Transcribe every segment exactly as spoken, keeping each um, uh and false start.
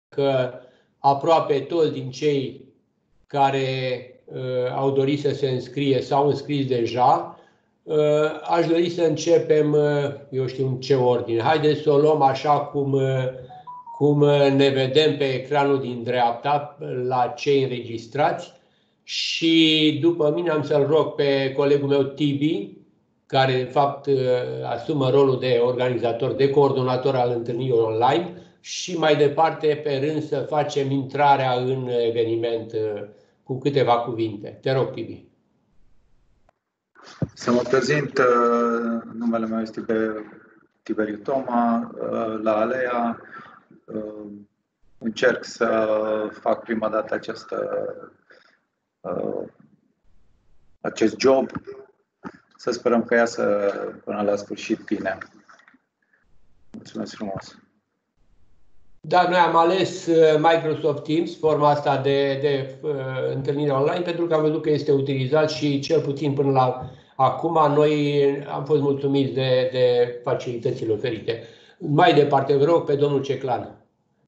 că aproape toți din cei care uh, au dorit să se înscrie s-au înscris deja. Uh, aș dori să începem, uh, eu știu în ce ordine. Haideți să o luăm așa cum, uh, cum ne vedem pe ecranul din dreapta, la cei înregistrați. Și după mine am să-l rog pe colegul meu Tibi, care de fapt uh, asumă rolul de organizator, de coordonator al întâlnirii online, și mai departe pe rând să facem intrarea în eveniment uh, cu câteva cuvinte. Te rog, Tibi. Să mă prezint, numele meu este Tiberiu Toma, la Alea. Încerc să fac prima dată această, acest job, să sperăm că iasă până la sfârșit bine. Mulțumesc frumos! Da, noi am ales Microsoft Teams, forma asta de, de uh, întâlnire online, pentru că am văzut că este utilizat și cel puțin până la acum noi am fost mulțumiți de, de facilitățile oferite. Mai departe, vă rog pe domnul Ceclan.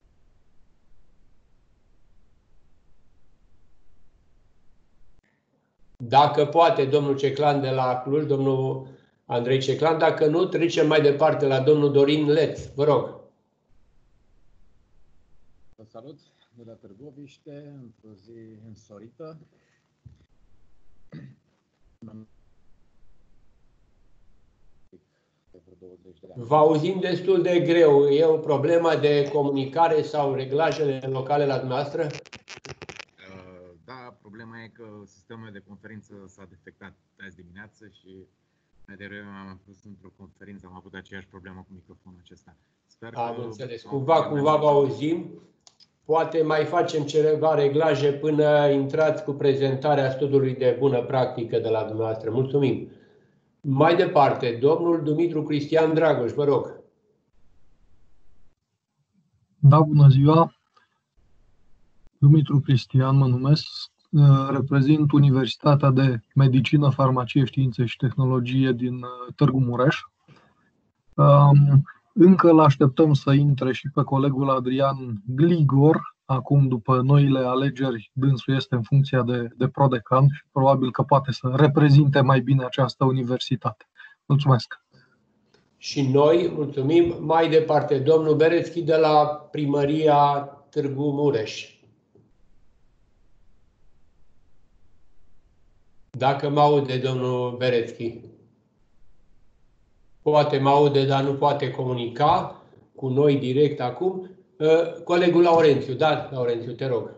Dacă poate, domnul Ceclan de la Cluj, domnul Andrei Ceclan, dacă nu, trecem mai departe la domnul Dorin Leț. Vă rog. Vă salut de la Târgoviște, într-o zi însorită. Vă auzim destul de greu. E o problemă de comunicare sau reglajele locale la dumneavoastră? Da, problema e că sistemul de conferință s-a defectat azi dimineață și mai devreme am pus într-o conferință, am avut aceeași problemă cu microfonul acesta. Sper am că înțeles. Cumva, cumva vă auzim. Poate mai facem ceva reglaje până intrați cu prezentarea studiului de bună practică de la dumneavoastră. Mulțumim. Mai departe, domnul Dumitru Cristian Dragoș, vă rog. Da, bună ziua. Dumitru Cristian mă numesc. Reprezint Universitatea de Medicină, Farmacie, Științe și Tehnologie din Târgu Mureș. Încă îl așteptăm să intre și pe colegul Adrian Gligor. Acum, după noile alegeri, dânsul este în funcția de, de prodecan și probabil că poate să reprezinte mai bine această universitate. Mulțumesc! Și noi mulțumim. Mai departe, domnul Berețchi de la Primăria Târgu Mureș. Dacă mă aude, domnul Berețchi. Poate mă aude, dar nu poate comunica cu noi direct acum. Colegul Laurențiu, da, Laurențiu, te rog.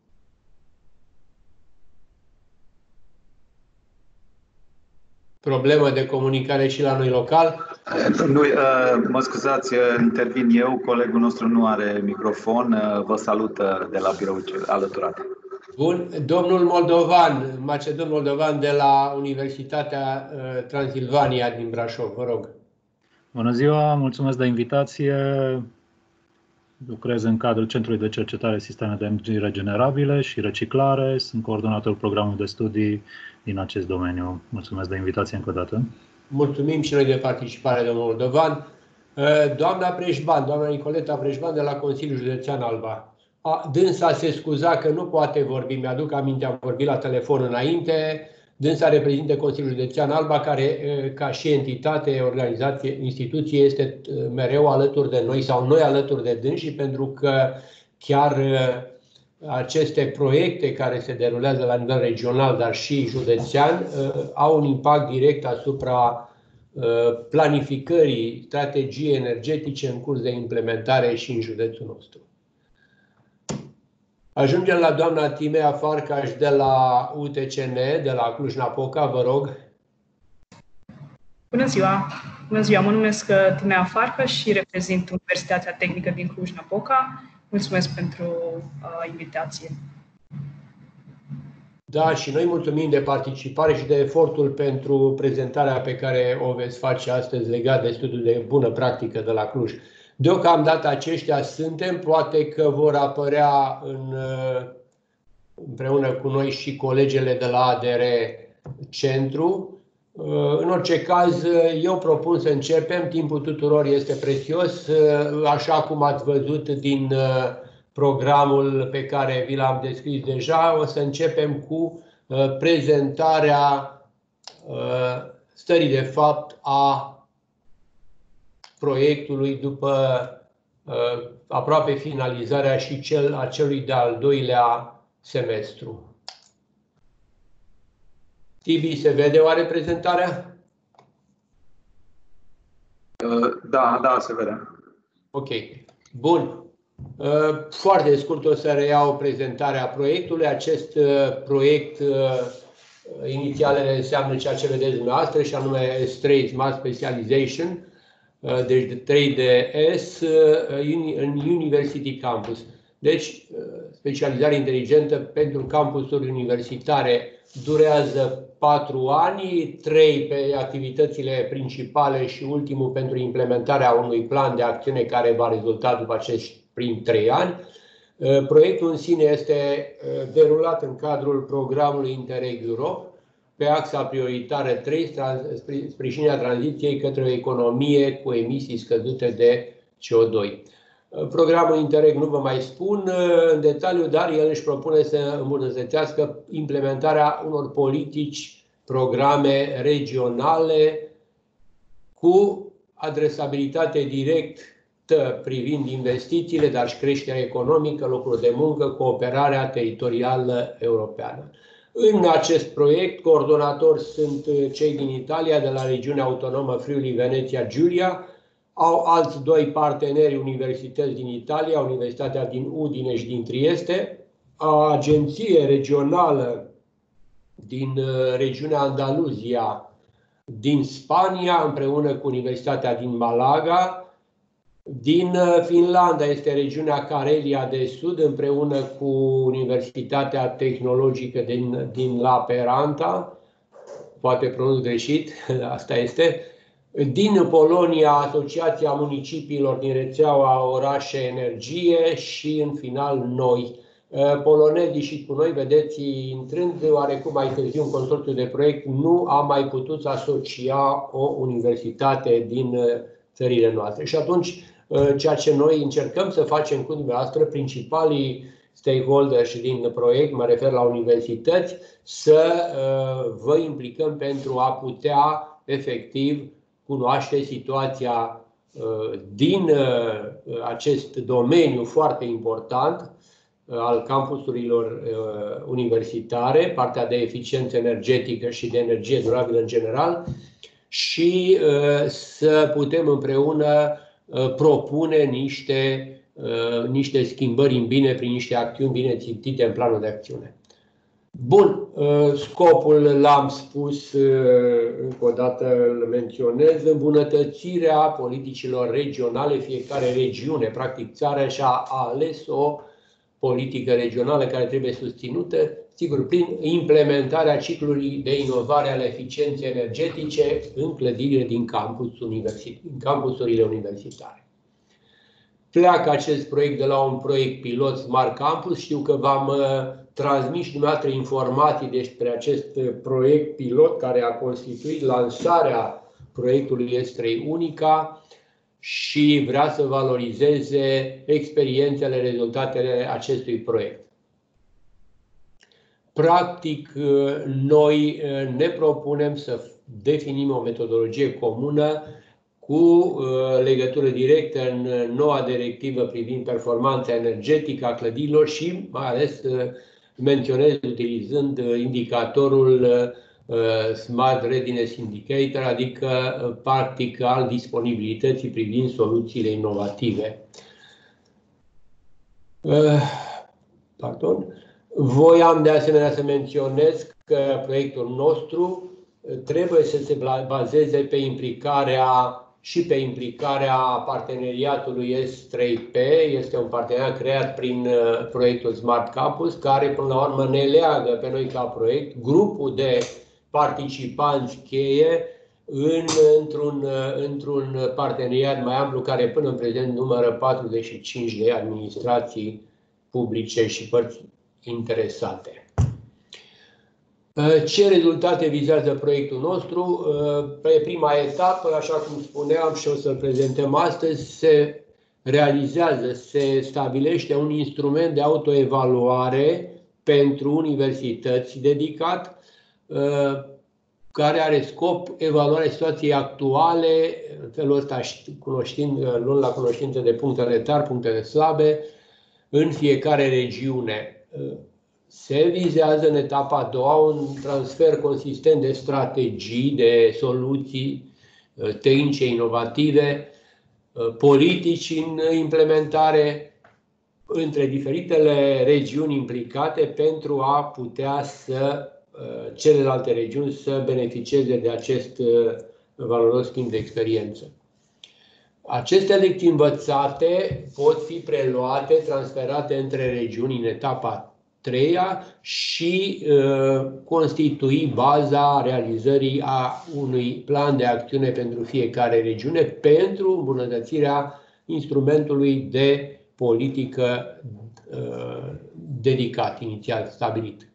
Problemă de comunicare și la noi local? Nu, mă scuzați, intervin eu, colegul nostru nu are microfon, vă salută de la birou alăturat. Bun, domnul Moldovan, Macedon Moldovan de la Universitatea Transilvania din Brașov, vă rog. Bună ziua, mulțumesc de invitație. Lucrez în cadrul Centrului de Cercetare Sisteme de Energii Regenerabile și Reciclare. Sunt coordonatorul programului de studii din acest domeniu. Mulțumesc de invitație încă o dată. Mulțumim și noi de participare, domnul Moldovan. Doamna Preșban, doamna Nicoleta Preșban de la Consiliul Județean Alba. Dânsa se scuza că nu poate vorbi, mi-aduc aminte, am vorbit la telefon înainte. Dânsa reprezintă Consiliul Județean Alba, care, ca și entitate, organizație, instituție, este mereu alături de noi sau noi alături de dânsii, pentru că chiar aceste proiecte care se derulează la nivel regional, dar și județean, au un impact direct asupra planificării strategiei energetice în curs de implementare și în județul nostru. Ajungem la doamna Timea Farcaș de la U T C N, de la Cluj-Napoca, vă rog. Bună ziua! Bună ziua! Mă numesc Timea Farcaș și reprezint Universitatea Tehnică din Cluj-Napoca. Mulțumesc pentru uh, invitație. Da, și noi mulțumim de participare și de efortul pentru prezentarea pe care o veți face astăzi legat de studiul de bună practică de la Cluj. Deocamdată aceștia suntem, poate că vor apărea în, împreună cu noi și colegele de la A D R Centru. În orice caz, eu propun să începem, timpul tuturor este prețios, așa cum ați văzut din programul pe care vi l-am descris deja. O să începem cu prezentarea stării de fapt a proiectului după aproape finalizarea și cel a celui de-al doilea semestru. Tibi, se vede oare prezentarea? Da, da, se vede. Ok. Bun. Foarte scurt o să reiau prezentarea proiectului. Acest proiect, inițialele înseamnă ceea ce vedeți dumneavoastră, și anume S trei Smart Specialization, deci de trei D S în University Campus. Deci, specializare inteligentă pentru campusuri universitare durează patru ani, trei pe activitățile principale și ultimul pentru implementarea unui plan de acțiune care va rezulta după acești prim trei ani. Proiectul în sine este derulat în cadrul programului Interreg Europe pe axa prioritară trei, sprijinirea tranziției către o economie cu emisii scăzute de C O doi. Programul Interreg nu vă mai spun în detaliu, dar el își propune să îmbunătățească implementarea unor politici, programe regionale cu adresabilitate directă privind investițiile, dar și creșterea economică, locuri de muncă, cooperarea teritorială europeană. În acest proiect, coordonatori sunt cei din Italia, de la regiunea autonomă Friuli Venezia Giulia. Au alți doi parteneri universități din Italia, Universitatea din Udine și din Trieste, o agenție regională din regiunea Andaluzia din Spania, împreună cu Universitatea din Malaga. Din Finlanda este regiunea Carelia de Sud, împreună cu Universitatea Tehnologică din, din Lappeenranta, poate pronunț greșit, asta este. Din Polonia, Asociația Municipiilor din rețeaua Orașe Energie și, în final, noi. Polonezii și cu noi, vedeți, intrând oarecum mai târziu în consorțiul de proiect, nu am mai putut asocia o universitate din țările noastre. Și atunci, ceea ce noi încercăm să facem cu dumneavoastră, principalii stakeholders din proiect, mă refer la universități, să vă implicăm pentru a putea, efectiv, cunoaște situația din acest domeniu foarte important al campusurilor universitare, partea de eficiență energetică și de energie durabilă în general, și să putem împreună propune niște, niște schimbări în bine prin niște acțiuni bine țintite în planul de acțiune. Bun, scopul l-am spus, încă o dată îl menționez, îmbunătățirea politicilor regionale. Fiecare regiune, practic țara, și-a ales o politică regională care trebuie susținută, sigur, prin implementarea ciclului de inovare al eficienței energetice în clădirile din campus universit- în campusurile universitare. Pleacă acest proiect de la un proiect pilot Smart Campus. Știu că v-am transmis și dumneavoastră informații despre acest proiect pilot care a constituit lansarea proiectului S trei Unica și vrea să valorizeze experiențele, rezultatele acestui proiect. Practic, noi ne propunem să definim o metodologie comună cu legătură directă în noua directivă privind performanța energetică a clădirilor și mai ales menționez utilizând indicatorul Smart Readiness Indicator, adică practic al disponibilității privind soluțiile inovative. Pardon. Voiam de asemenea să menționez că proiectul nostru trebuie să se bazeze pe implicarea și pe implicarea parteneriatului S trei P. Este un parteneriat creat prin proiectul Smart Campus, care până la urmă ne leagă pe noi ca proiect, grupul de participanți cheie în, într-un, într-un parteneriat mai amplu care până în prezent numără patruzeci și cinci de administrații publice și părți interesate. Ce rezultate vizează proiectul nostru? Pe prima etapă, așa cum spuneam și o să-l prezentăm astăzi, se realizează, se stabilește un instrument de autoevaluare pentru universități dedicat, care are scop evaluarea situației actuale, în felul ăsta cunoștind, luând la cunoștință de punctele tari, punctele slabe, în fiecare regiune. Se vizează în etapa a doua un transfer consistent de strategii, de soluții tehnice inovative, politici în implementare între diferitele regiuni implicate pentru a putea să celelalte regiuni să beneficieze de acest valoros schimb de experiență. Aceste lecții învățate pot fi preluate, transferate între regiuni în etapa a treia și uh, constitui baza realizării a unui plan de acțiune pentru fiecare regiune pentru îmbunătățirea instrumentului de politică uh, dedicat, inițial stabilit.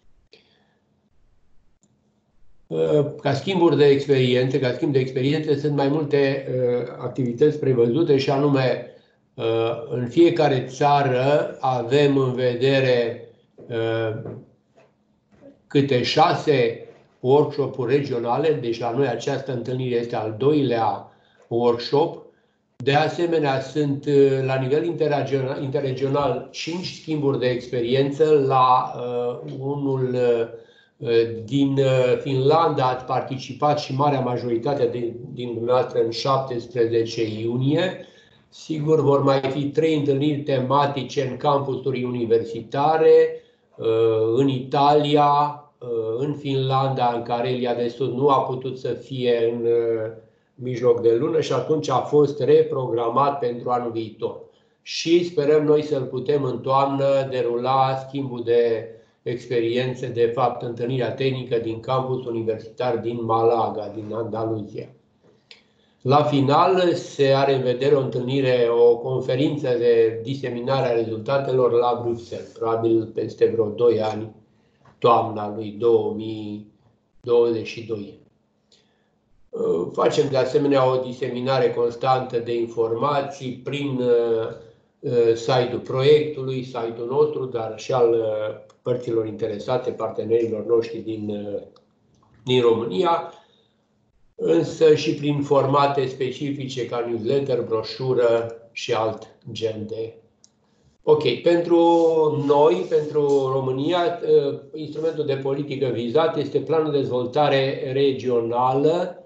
Ca schimburi de experiențe, ca schimb de experiențe, sunt mai multe uh, activități prevăzute și anume uh, în fiecare țară avem în vedere uh, câte șase workshop-uri regionale, deci la noi această întâlnire este al doilea workshop. De asemenea, sunt uh, la nivel interregional, interregional cinci schimburi de experiență, la uh, unul uh, din Finlanda ați participat și marea majoritate din, din dumneavoastră în șaptesprezece iunie. Sigur, vor mai fi trei întâlniri tematice în campusuri universitare, în Italia, în Finlanda, în Carelia de Sud nu a putut să fie în mijloc de lună și atunci a fost reprogramat pentru anul viitor. Și sperăm noi să-l putem în toamnă derula schimbul de experiențe, de fapt, întâlnirea tehnică din campus universitar din Malaga, din Andaluzia. La final se are în vedere o întâlnire, o conferință de diseminare a rezultatelor la Bruxelles, probabil peste vreo doi ani, toamna lui două mii douăzeci și doi. Facem de asemenea o diseminare constantă de informații prin site-ul proiectului, site-ul nostru, dar și al părților interesate, partenerilor noștri din, din România, însă și prin formate specifice ca newsletter, broșură și alt gen de. Ok, pentru noi, pentru România, instrumentul de politică vizat este planul de dezvoltare regională,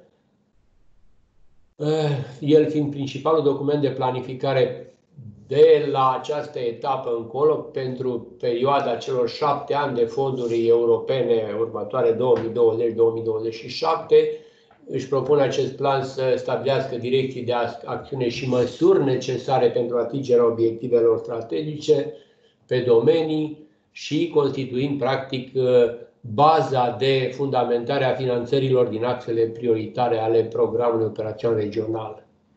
el fiind principalul document de planificare de la această etapă încolo, pentru perioada celor șapte ani de fonduri europene următoare două mii douăzeci două mii douăzeci și șapte, își propune acest plan să stabilească direcții de acțiune și măsuri necesare pentru atingerea obiectivelor strategice pe domenii și constituind practic baza de fundamentare a finanțărilor din axele prioritare ale programului operațional regional.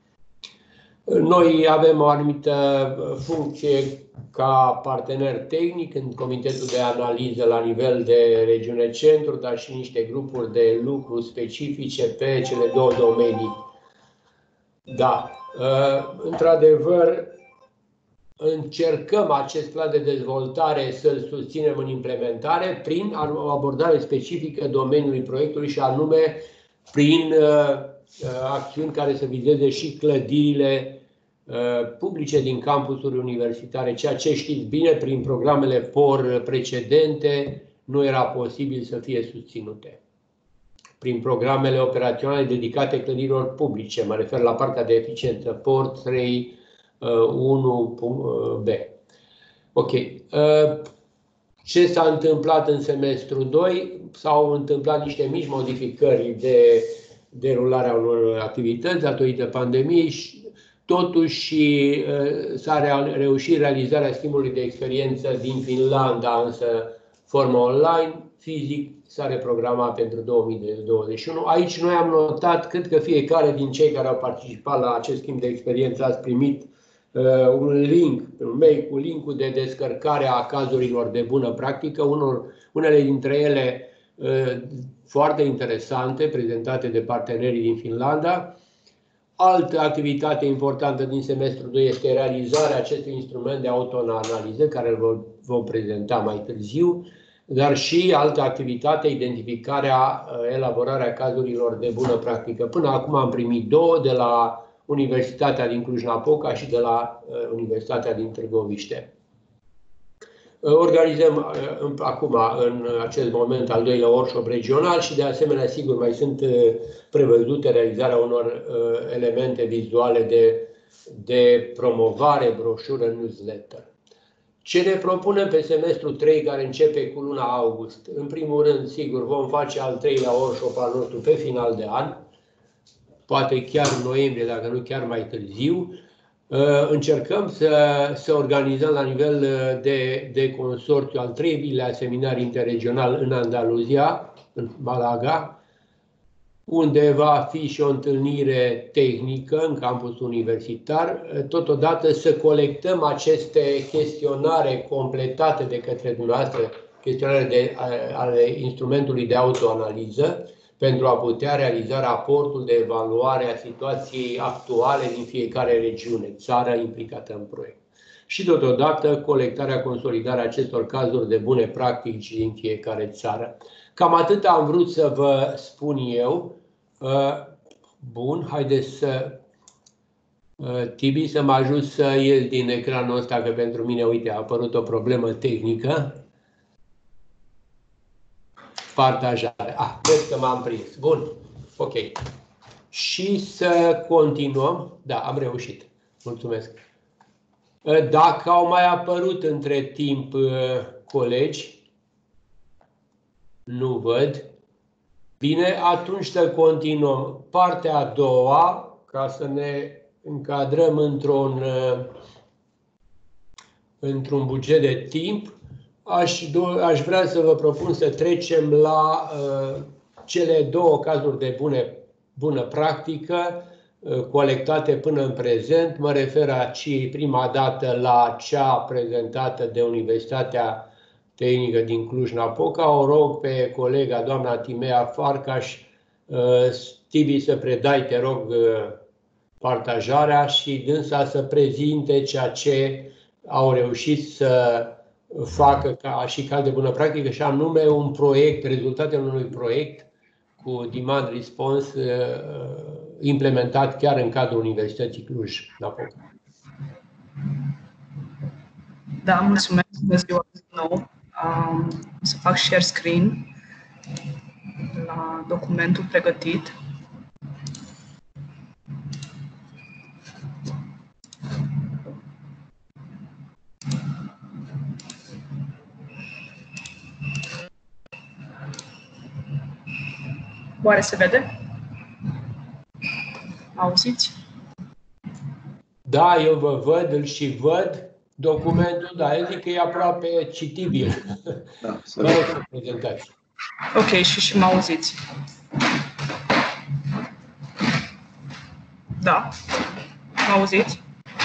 Noi avem o anumită funcție ca partener tehnic în Comitetul de Analiză la nivel de regiune centru, dar și niște grupuri de lucru specifice pe cele două domenii. Da, într-adevăr, încercăm acest plan de dezvoltare să-l susținem în implementare prin o abordare specifică domeniului proiectului și anume prin acțiuni care să vizeze și clădirile publice din campusuri universitare, ceea ce știți bine, prin programele P O R precedente nu era posibil să fie susținute. Prin programele operaționale dedicate clădirilor publice, mă refer la partea de eficiență, P O R trei unu B. Ok. Ce s-a întâmplat în semestrul doi? S-au întâmplat niște mici modificări de derularea unor activități datorită pandemiei și totuși s-a reușit realizarea schimbului de experiență din Finlanda, însă formă online, fizic s-a reprogramat pentru două mii douăzeci și unu. Aici noi am notat, cred că fiecare din cei care au participat la acest schimb de experiență ați primit uh, un link, un mail cu linkul de descărcare a cazurilor de bună practică, unor, unele dintre ele uh, foarte interesante, prezentate de partenerii din Finlanda. Altă activitate importantă din semestrul doi este realizarea acestui instrument de autoanaliză, care îl vom prezenta mai târziu, dar și altă activitate, identificarea, elaborarea cazurilor de bună practică. Până acum am primit două, de la Universitatea din Cluj-Napoca și de la Universitatea din Târgoviște. Organizăm acum, în acest moment, al doilea workshop regional și, de asemenea, sigur, mai sunt prevăzute realizarea unor elemente vizuale de, de promovare, broșură, newsletter. Ce ne propunem pe semestrul trei, care începe cu luna august? În primul rând, sigur, vom face al treilea workshop al nostru pe final de an, poate chiar în noiembrie, dacă nu chiar mai târziu. Încercăm să, să organizăm la nivel de, de consorțiu al treilea seminar interregional în Andaluzia, în Malaga, unde va fi și o întâlnire tehnică în campusul universitar. Totodată să colectăm aceste chestionare completate de către dumneavoastră, chestionare de, ale instrumentului de autoanaliză, pentru a putea realiza raportul de evaluare a situației actuale din fiecare regiune, țară implicată în proiect. Și totodată colectarea, consolidarea acestor cazuri de bune practici din fiecare țară. Cam atât am vrut să vă spun eu. Bun, haideți să... Tibi, să mă ajut să ies din ecranul ăsta, că pentru mine, uite, a apărut o problemă tehnică. Partajare. Ah, cred că m-am prins. Bun. Ok. Și să continuăm. Da, am reușit. Mulțumesc. Dacă au mai apărut între timp colegi, nu văd. Bine, atunci să continuăm. Partea a doua, ca să ne încadrăm într-un într-un buget de timp, Aș, aș vrea să vă propun să trecem la uh, cele două cazuri de bune, bună practică uh, colectate până în prezent. Mă refer aici prima dată la cea prezentată de Universitatea Tehnică din Cluj-Napoca. O rog pe colega doamna Timea Farcaș, uh, Tibi, să predai, te rog, uh, partajarea și dânsa să prezinte ceea ce au reușit să facă ca și caz de bună practică, și anume un proiect, rezultatele unui proiect cu demand response implementat chiar în cadrul Universității Cluj-Napoca. Da, mulțumesc, bună ziua din nou. Um, să fac share screen la documentul pregătit. Oare se vede? Auziți? Da, eu vă văd, îl și văd. Documentul, da, eu zic că e aproape citibil. Da, să vă prezentați. Ok, și și mă auziți. Da, mă auziți?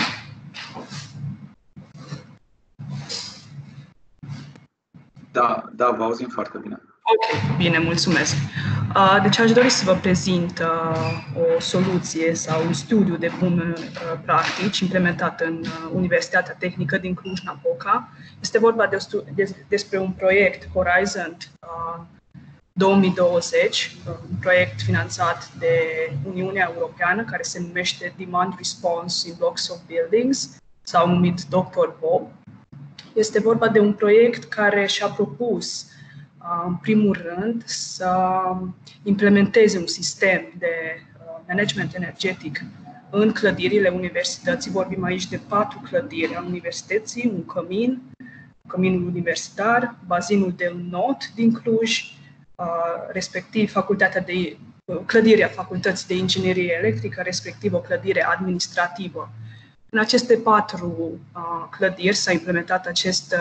Da, da, vă auzim foarte bine. Ok, bine, mulțumesc. Deci aș dori să vă prezint o soluție sau un studiu de bune practici implementat în Universitatea Tehnică din Cluj-Napoca. Este vorba de de, despre un proiect Horizon două mii douăzeci, un proiect finanțat de Uniunea Europeană care se numește Demand Response in Blocks of Buildings, sau numit doctor Bob. Este vorba de un proiect care și-a propus în primul rând, să implementeze un sistem de management energetic în clădirile universității. Vorbim aici de patru clădiri ale universității, un cămin, căminul universitar, bazinul de not din Cluj, respectiv facultatea de, clădirea Facultății de Inginerie Electrică, respectiv o clădire administrativă. În aceste patru clădiri s-a implementat acest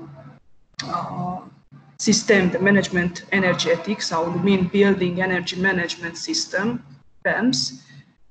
sistem de management energetic, sau numim Building Energy Management System, P E M S,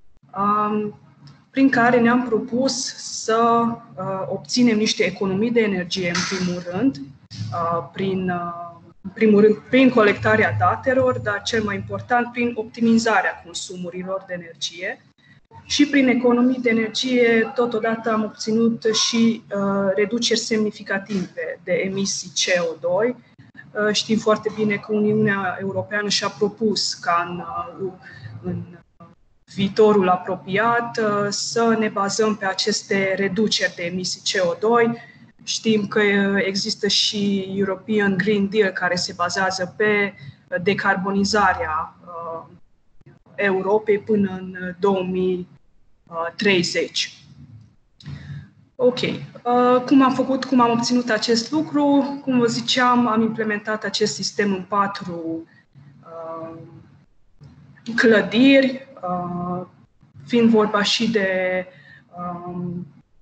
prin care ne-am propus să obținem niște economii de energie, în primul rând, prin, în primul rând, prin colectarea datelor, dar cel mai important, prin optimizarea consumurilor de energie Și prin economii de energie, totodată am obținut și uh, reduceri semnificative de emisii C O doi. Uh, știm foarte bine că Uniunea Europeană și-a propus ca în, uh, în viitorul apropiat uh, să ne bazăm pe aceste reduceri de emisii C O doi. Știm că există și European Green Deal, care se bazează pe decarbonizarea uh, Europei până în două mii treizeci. Ok. Uh, cum am făcut, cum am obținut acest lucru? Cum vă ziceam, am implementat acest sistem în patru uh, clădiri, uh, fiind vorba și de um,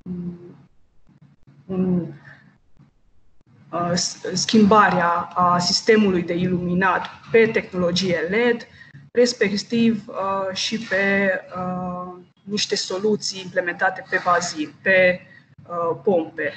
um, uh, schimbarea a sistemului de iluminat pe tehnologie L E D, respectiv uh, și pe uh, niște soluții implementate pe bazin, pe uh, pompe.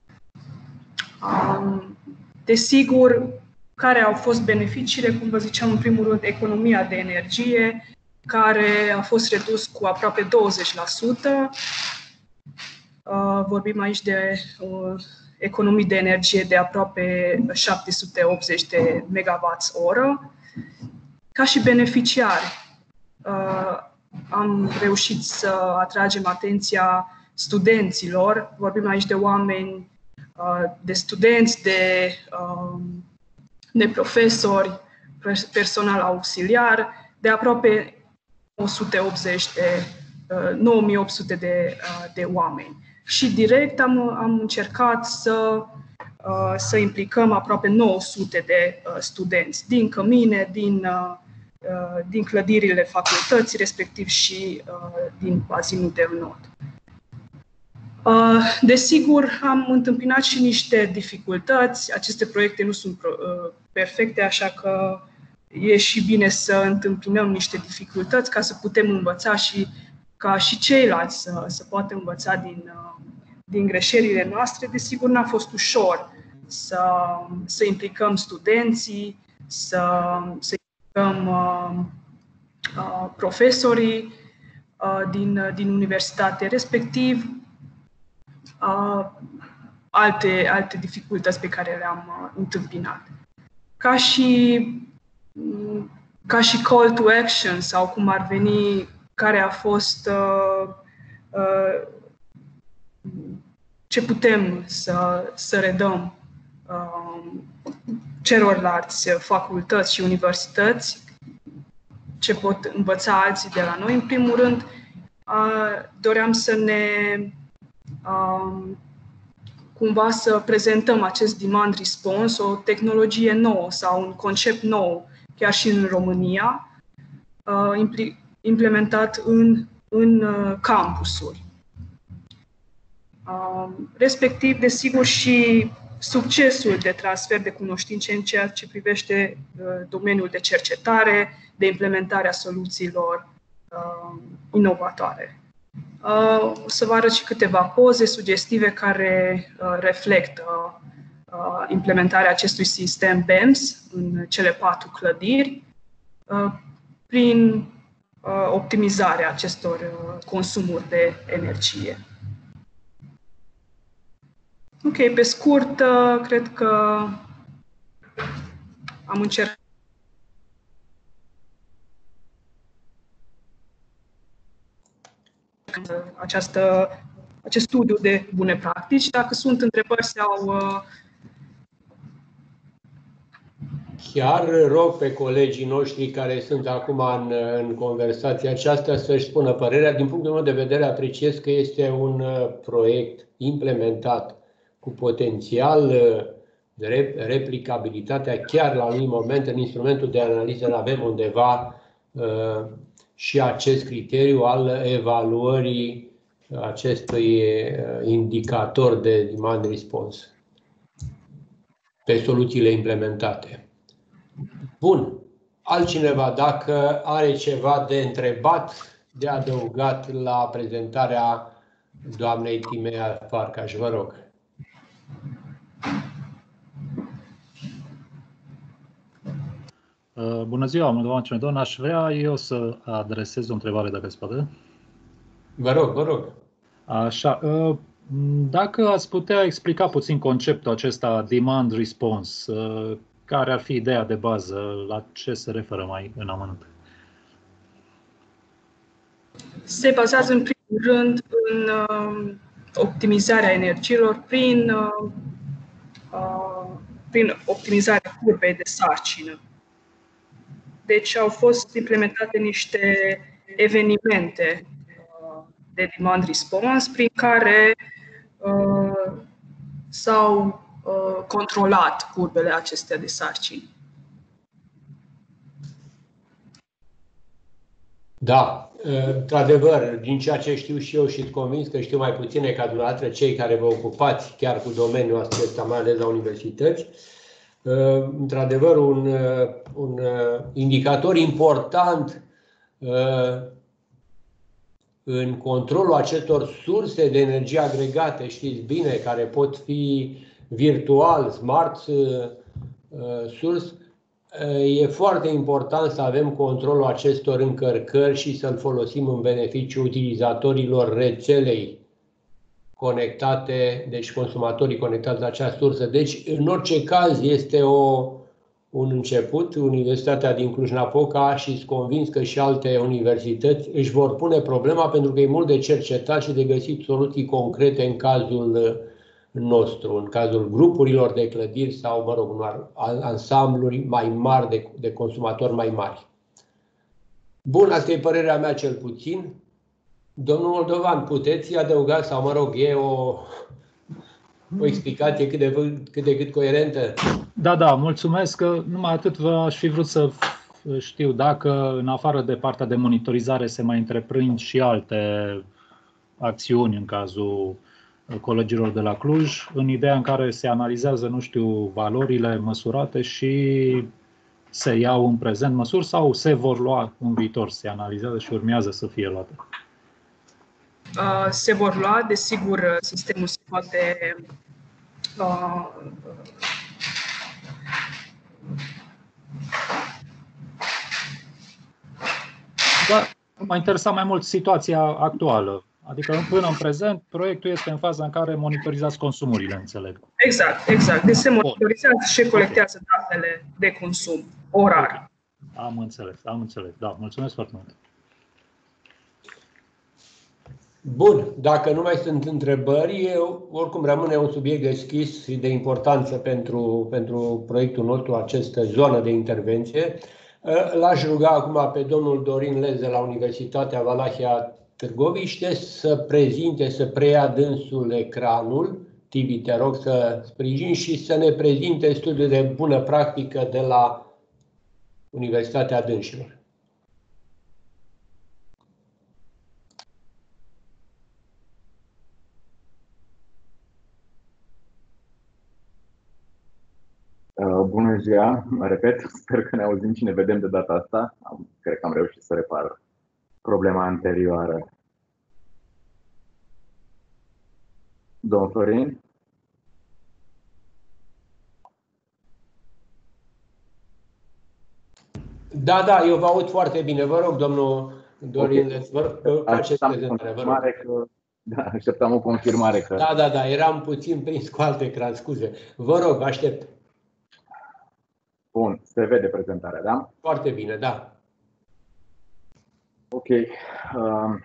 Um, desigur, care au fost beneficiile? Cum vă ziceam, în primul rând, economia de energie, care a fost redus cu aproape douăzeci la sută. Uh, vorbim aici de uh, economii de energie de aproape șapte sute optzeci de megawatt oră. Ca și beneficiari, uh, am reușit să atragem atenția studenților. Vorbim aici de oameni, de studenți, de, de profesori, personal auxiliar, de aproape o sută optzeci de, nouă mii opt sute de, de oameni. Și direct am, am încercat să, să implicăm aproape nouă sute de studenți din cămine, din din clădirile facultății, respectiv și uh, din bazinul de înot. Uh, desigur, am întâmpinat și niște dificultăți. Aceste proiecte nu sunt uh, perfecte, așa că e și bine să întâmpinăm niște dificultăți ca să putem învăța și ca și ceilalți să, să poată învăța din, uh, din greșelile noastre. Desigur, n-a fost ușor să, să implicăm studenții, să, să Uh, uh, profesorii uh, din, din universitate, respectiv uh, alte, alte dificultăți pe care le-am uh, întâmpinat. Ca și, ca și call to action sau cum ar veni, care a fost uh, uh, ce putem să, să redăm uh, celorlalți facultăți și universități, ce pot învăța alții de la noi. În primul rând, doream să ne cumva să prezentăm acest demand response, o tehnologie nouă sau un concept nou, chiar și în România, implementat în, în campusuri. Respectiv, desigur, și succesul de transfer de cunoștințe în ceea ce privește uh, domeniul de cercetare, de implementarea soluțiilor uh, inovatoare. Uh, o să vă arăt și câteva poze sugestive care uh, reflectă uh, implementarea acestui sistem B E M S în cele patru clădiri uh, prin uh, optimizarea acestor uh, consumuri de energie. Ok, pe scurt, cred că am încercat această, acest studiu de bune practici. Dacă sunt întrebări sau... Chiar rog pe colegii noștri care sunt acum în, în conversația aceasta să-și spună părerea. Din punctul meu de vedere, apreciez că este un proiect implementat cu potențial de replicabilitatea chiar la un moment în instrumentul de analiză avem undeva uh, și acest criteriu al evaluării acestui indicator de demand response pe soluțiile implementate. Bun. Altcineva, dacă are ceva de întrebat, de adăugat la prezentarea doamnei Timea Farcaș, vă rog. Bună ziua, doamna Cimedon. Aș vrea eu să adresez o întrebare, dacă se poate. Vă rog, vă rog. Așa, dacă ați putea explica puțin conceptul acesta demand response, care ar fi ideea de bază, la ce se referă mai în amănunt? Se bazează în primul rând în uh, optimizarea energiilor prin, uh, uh, prin optimizarea curbei de sarcină. Deci au fost implementate niște evenimente uh, de demand response prin care uh, s-au uh, controlat curbele acestea de sarcini. Da, într-adevăr, din ceea ce știu și eu și sunt convins că știu mai puține ca dumneavoastră, cei care vă ocupați chiar cu domeniul acesta, mai ales la universități, într-adevăr, un, un indicator important în controlul acestor surse de energie agregate, știți bine, care pot fi virtual, smart source, e foarte important să avem controlul acestor încărcări și să-l folosim în beneficiul utilizatorilor rețelei conectate, deci consumatorii conectați la acea sursă. Deci, în orice caz, este o, un început. Universitatea din Cluj-Napoca și sunt convins că și alte universități își vor pune problema, pentru că e mult de cercetat și de găsit soluții concrete în cazul nostru, în cazul grupurilor de clădiri sau, mă rog, unor ansambluri mai mari de, de consumatori mai mari. Bun, asta e părerea mea cel puțin. Domnul Moldovan, puteți adăuga sau, mă rog, e o, o explicație cât de, cât de cât coerentă? Da, da, mulțumesc. Că numai atât aș fi vrut să știu dacă, în afară de partea de monitorizare, se mai întreprind și alte acțiuni în cazul colegilor de la Cluj, în ideea în care se analizează, nu știu, valorile măsurate și se iau în prezent măsuri sau se vor lua în viitor, se analizează și urmează să fie luate? Uh, se vor lua, desigur, sistemul se poate uh, Dar m-a interesat mai mult situația actuală. Adică până în prezent, proiectul este în faza în care monitorizați consumurile, înțeleg. Exact, exact. Deci se monitorizează și colectează datele de consum orar. Am înțeles, am înțeles. Da, mulțumesc foarte mult. Bun, dacă nu mai sunt întrebări, oricum rămâne un subiect deschis și de importanță pentru, pentru proiectul nostru, această zonă de intervenție. L-aș ruga acum pe domnul Dorin Lez de la Universitatea Valahia Târgoviște să prezinte, să preia dânsul ecranul. Tibi, te rog să sprijini și să ne prezinte studiul de bună practică de la Universitatea Dânșilor. Bună ziua, mă repet, sper că ne auzim și ne vedem de data asta. Cred că am reușit să repar problema anterioară. Domnul Florin? Da, da, eu vă aud foarte bine. Vă rog, domnul Dorin, okay. Vă rog, faceți prezentarea. Vă rog. Că, da, așteptam o confirmare. Că... Da, da, da, eram puțin prins cu alt ecran, scuze. Vă rog, aștept. Bun, se vede prezentarea, da? Foarte bine, da. Ok. Uh,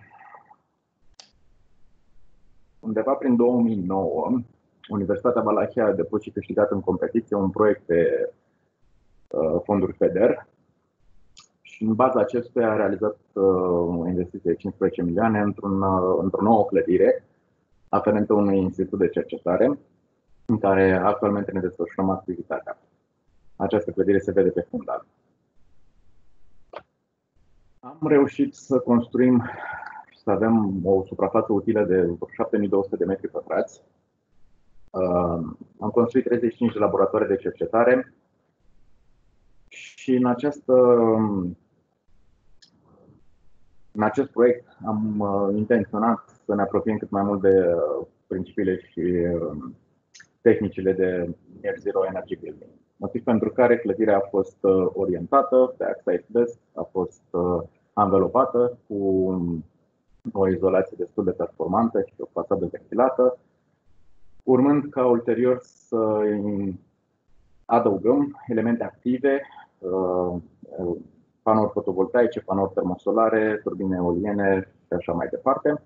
undeva prin două mii nouă, Universitatea Valahia a depus și câștigat în competiție un proiect de uh, fonduri FEDER și în baza acestuia a realizat uh, o investiție de cincisprezece milioane într-un, uh, într-o nouă clădire aferentă unui institut de cercetare în care actualmente ne desfășurăm activitatea. Această clădire se vede pe fundal. Am reușit să construim și să avem o suprafață utilă de șapte mii două sute de metri pătrați. Am construit treizeci și cinci de laboratoare de cercetare și în, această, în acest proiect am intenționat să ne apropiem cât mai mult de principiile și tehnicile de Net Zero Energy Building. Motiv pentru care clădirea a fost orientată pe axa est-vest, a fost anvelopată cu o izolație destul de performantă și o fațadă ventilată, urmând ca ulterior să adăugăm elemente active, panouri fotovoltaice, panouri termosolare, turbine eoliene și așa mai departe.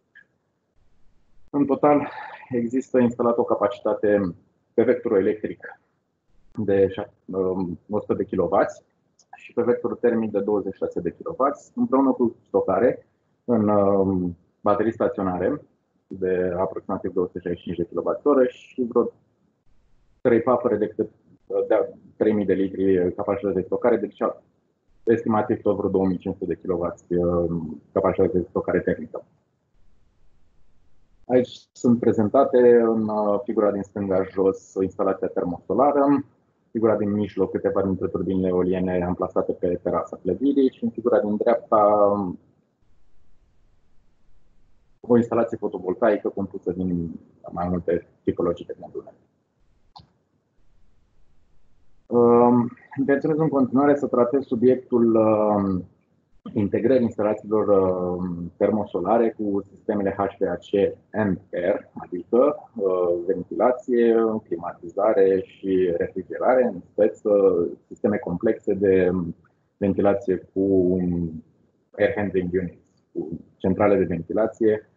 În total există instalată o capacitate pe vectorul electric de o sută de kilowați și pe vectorul termic de douăzeci și șase de kilowați, împreună cu stocare în baterii staționare de aproximativ două sute șaizeci și cinci de kilowați și vreo trei papere de, de trei mii de litri capacitate de stocare, deci estimativ tot vreo două mii cinci sute de kilowați capacitate de stocare termică. Aici sunt prezentate în figura din stânga jos instalația termosolară, figura din mijloc câteva dintre turbinele eoliene amplasate pe terasa clădirii și în figura din dreapta o instalație fotovoltaică compusă din mai multe tipologii de module. Intenționez în continuare să tratez subiectul integrării instalațiilor termosolare cu sistemele H V A C and Air, adică ventilație, climatizare și refrigerare, în speță sisteme complexe de ventilație cu air handling units, cu centrale de ventilație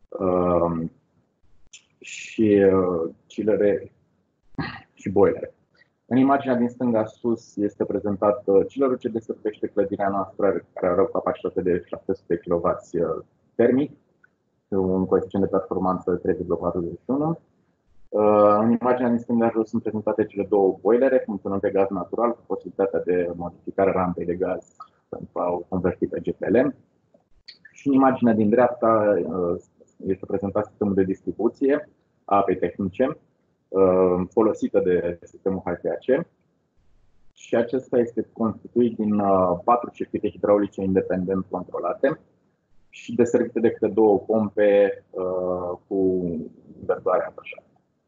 și chillere și boilere. În imaginea din stânga sus este prezentat chillerul ce deservește clădirea noastră, care are o capacitate de șapte sute de kilowați termic, un coeficient de performanță trei virgulă patruzeci și unu. În imaginea din stânga jos sunt prezentate cele două boilere funcționând pe gaz natural cu posibilitatea de modificare a rampei de gaz pentru a o converti pe G P L. Și în imaginea din dreapta este prezentat sistemul de distribuție a apei tehnice folosită de sistemul H V A C și acesta este constituit din patru circuite hidraulice independent controlate și deservite de câte două pompe cu invertoare atașată.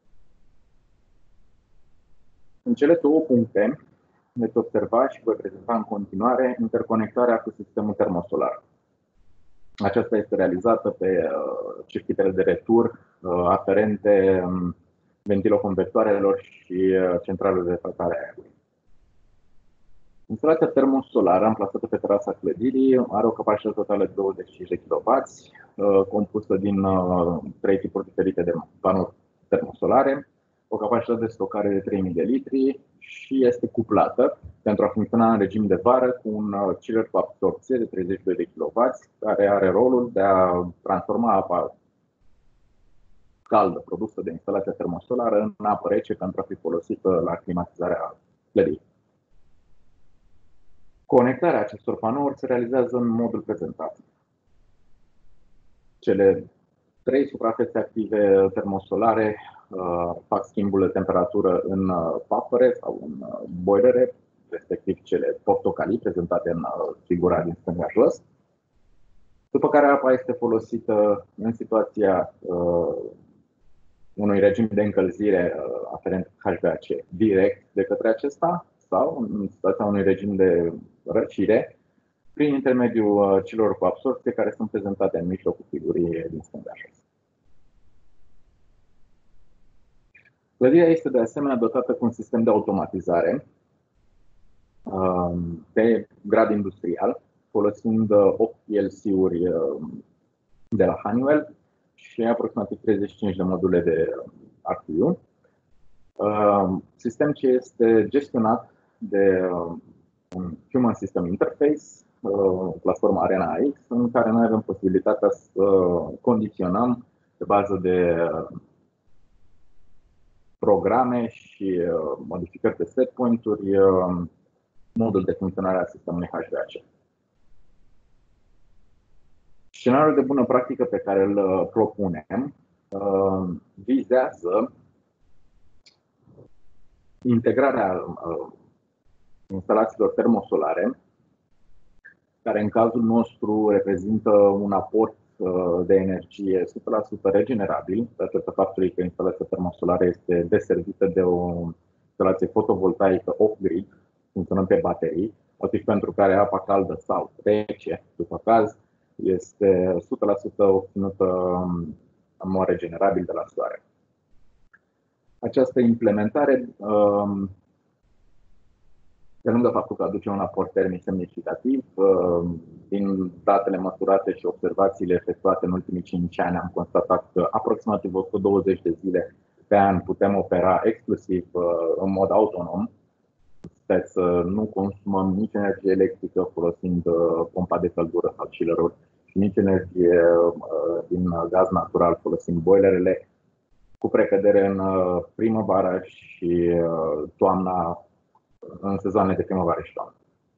În cele două puncte veți observa și voi prezenta în continuare interconectarea cu sistemul termosolar. Aceasta este realizată pe circuitele de retur aferente ventiloconvertoarelor și centralele de tratare a aerului. Instalația termosolară amplasată pe terasa clădirii are o capacitate totală de douăzeci și cinci de kilowați, compusă din trei tipuri diferite de panouri termosolare, o capacitate de stocare de trei mii de litri și este cuplată pentru a funcționa în regim de vară cu un chiller cu absorbție de treizeci și doi de kilowați, care are rolul de a transforma apa caldă produsă de instalația termosolară în apă rece pentru a fi folosită la climatizarea clădirii. Conectarea acestor panouri se realizează în modul prezentat. Cele trei suprafețe active termosolare uh, fac schimbul de temperatură în uh, papăre sau în uh, boilere, respectiv cele portocalii prezentate în uh, figura din stânga jos, după care apa este folosită în situația uh, unui regim de încălzire uh, aferent H V A C direct de către acesta sau în situația unui regim de răcire prin intermediul celor cu absorbție care sunt prezentate în mijlocul figurii din stânga jos. Clădirea este de asemenea dotată cu un sistem de automatizare pe grad industrial, folosind opt P L C-uri de la Honeywell și aproximativ treizeci și cinci de module de R T U. Sistem ce este gestionat de un Human System Interface, platforma Arena X, în care noi avem posibilitatea să condiționăm pe bază de programe și modificări de set point-uri modul de funcționare a sistemului H V A C. Scenariul de bună practică pe care îl propunem vizează integrarea instalațiilor termosolare, care în cazul nostru reprezintă un aport de energie o sută la sută regenerabil, datorită faptului că instalația termosolară este deservită de o instalație fotovoltaică off-grid, funcționând pe baterii, motiv pentru care apa caldă sau rece, după caz, este o sută la sută obținută în mod regenerabil de la soare. Această implementare, pe lângă faptul că aduce un aport termic semnificativ, din datele măsurate și observațiile efectuate în ultimii cinci ani, am constatat că aproximativ o sută douăzeci de zile pe an putem opera exclusiv în mod autonom. Deci să nu consumăm nici energie electrică folosind pompa de căldură sau chillerul și nici energie din gaz natural folosind boilerele, cu precădere în primăvara și toamna, în sezoane de primăvară și toamnă.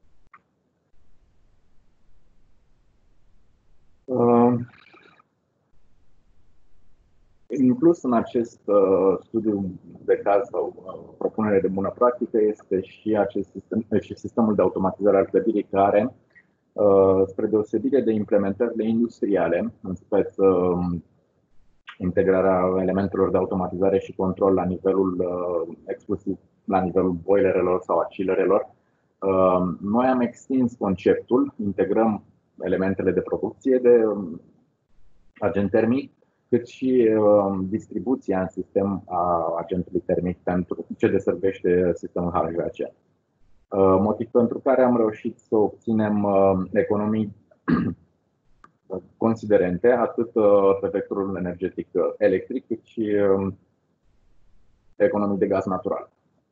Inclus în acest studiu de caz sau propunere de bună practică este și acest sistem, și sistemul de automatizare al clădirii, care, spre deosebire de implementările industriale, în speță integrarea elementelor de automatizare și control la nivelul exclusiv la nivelul boilerelor sau a chillerelor, noi am extins conceptul, integrăm elementele de producție de agent termic, cât și distribuția în sistem a agentului termic pentru ce deservește sistemul H V A C. Motiv pentru care am reușit să obținem economii considerente atât pe vectorul energetic electric, cât și economii de gaz natural.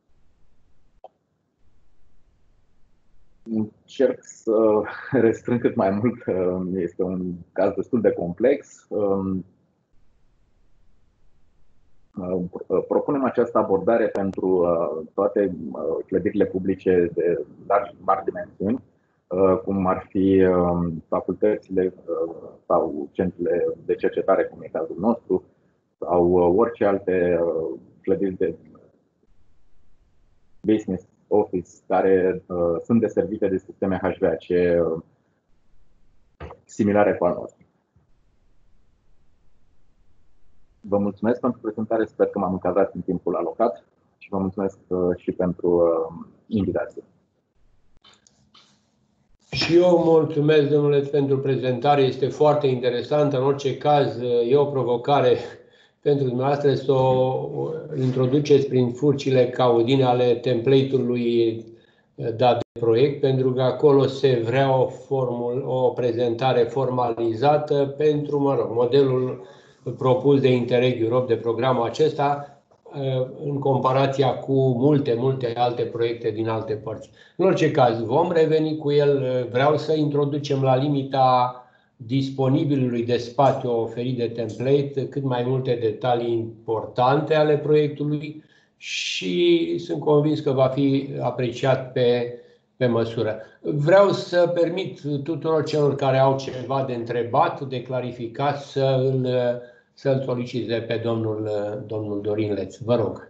Încerc să restrâng cât mai mult, este un caz destul de complex. Propunem această abordare pentru toate clădirile publice de mari dimensiuni, cum ar fi facultățile sau centrele de cercetare, cum e cazul nostru, sau orice alte clădiri de business office care sunt deservite de sisteme H V A C similare cu al nostru. Vă mulțumesc pentru prezentare, sper că m-am încadrat în timpul alocat și vă mulțumesc și pentru invitație. Și eu mulțumesc, domnule, pentru prezentare, este foarte interesantă. În orice caz, e o provocare pentru dumneavoastră să o introduceți prin furcile caudine ale template-ului dat de proiect, pentru că acolo se vrea o, formul, o prezentare formalizată pentru, mă rog, modelul propus de Interreg Europe, de programul acesta, în comparația cu multe, multe alte proiecte din alte părți. În orice caz, vom reveni cu el. Vreau să introducem la limita disponibilului de spațiu oferit de template cât mai multe detalii importante ale proiectului și sunt convins că va fi apreciat pe, pe măsură. Vreau să permit tuturor celor care au ceva de întrebat, de clarificat, să îl să-l solicite pe domnul, domnul Dorin Leț. Vă rog.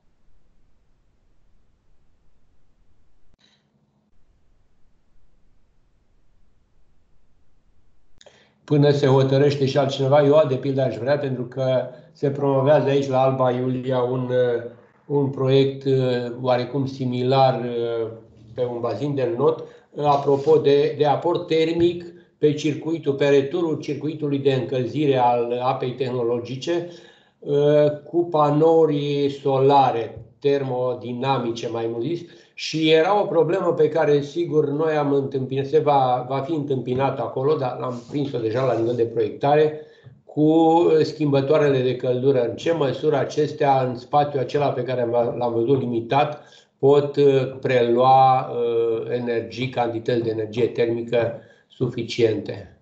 Până se hotărăște și altcineva, eu de pildă aș vrea, pentru că se promovează aici la Alba Iulia un, un proiect oarecum similar pe un bazin de not, apropo de, de aport termic pe circuitul, pe returul circuitului de încălzire al apei tehnologice, cu panouri solare, termodinamice, mai mult zis, și era o problemă pe care, sigur, noi am întâmpinat, se va, va fi întâmpinat acolo, dar am prins-o deja la nivel de proiectare, cu schimbătoarele de căldură. În ce măsură acestea, în spațiul acela pe care l-am văzut limitat, pot prelua energii, cantități de energie termică suficiente?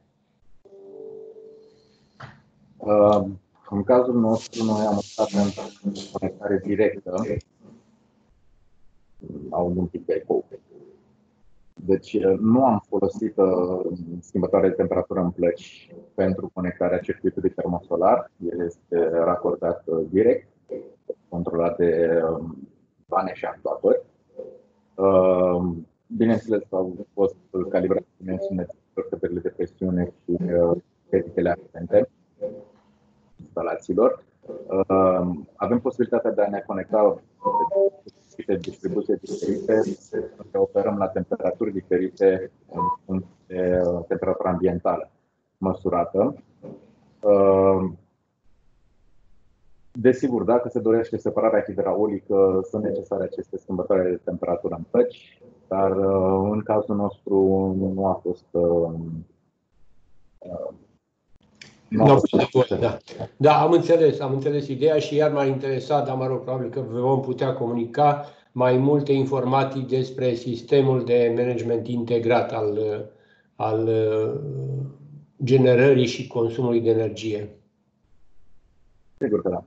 În cazul nostru, noi am optat pentru conectare directă la un pic de ecou. Deci nu am folosit schimbătoare de temperatură în plăci pentru conectarea circuitului termosolar. El este racordat direct, controlat de vane și actuatori. Bineînțeles, au fost calibrate dimensiunile, căderile de presiune și criticele aferente instalațiilor. Avem posibilitatea de a ne conecta pe distribuții diferite, să operăm la temperaturi diferite în funcție de temperatura ambientală. măsurată. Desigur, dacă se dorește separarea hidraulică, sunt necesare aceste schimbătoare de temperatură în păci, dar în cazul nostru nu a fost. Nu a fost da. Da, am înțeles, am înțeles ideea și iar m-ar interesa, dar mă rog, probabil că vom putea comunica mai multe informații despre sistemul de management integrat al, al generării și consumului de energie. Sigur că da.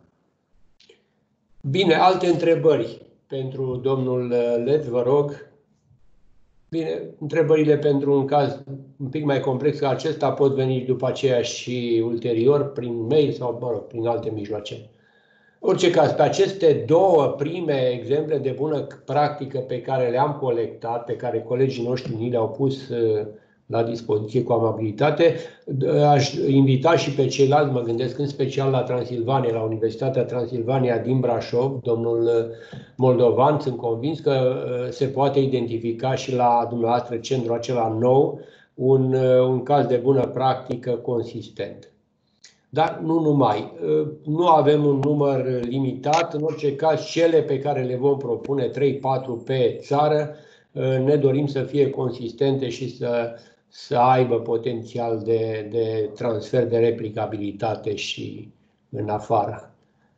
Bine, alte întrebări pentru domnul Led, vă rog. Bine, întrebările pentru un caz un pic mai complex ca acesta pot veni după aceea și ulterior prin mail sau, mă rog, prin alte mijloace. În orice caz, pe aceste două prime exemple de bună practică pe care le-am colectat, pe care colegii noștri ni le-au pus la dispoziție cu amabilitate, aș invita și pe ceilalți, mă gândesc în special la Transilvania, la Universitatea Transilvania din Brașov, domnul Moldovan, sunt convins că se poate identifica și la dumneavoastră centrul acela nou un, un caz de bună practică consistent. Dar nu numai. Nu avem un număr limitat, în orice caz cele pe care le vom propune, trei patru pe țară, ne dorim să fie consistente și să, să aibă potențial de, de transfer de replicabilitate și în afară.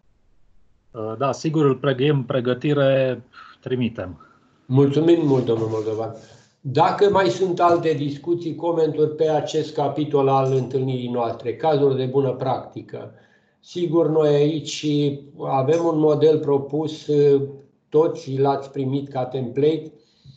Da, sigur, îl pregătim, pregătire, trimitem. Mulțumim mult, domnul Moldovan. Dacă mai sunt alte discuții, comentarii pe acest capitol al întâlnirii noastre, cazuri de bună practică. Sigur, noi aici avem un model propus, toți l-ați primit ca template.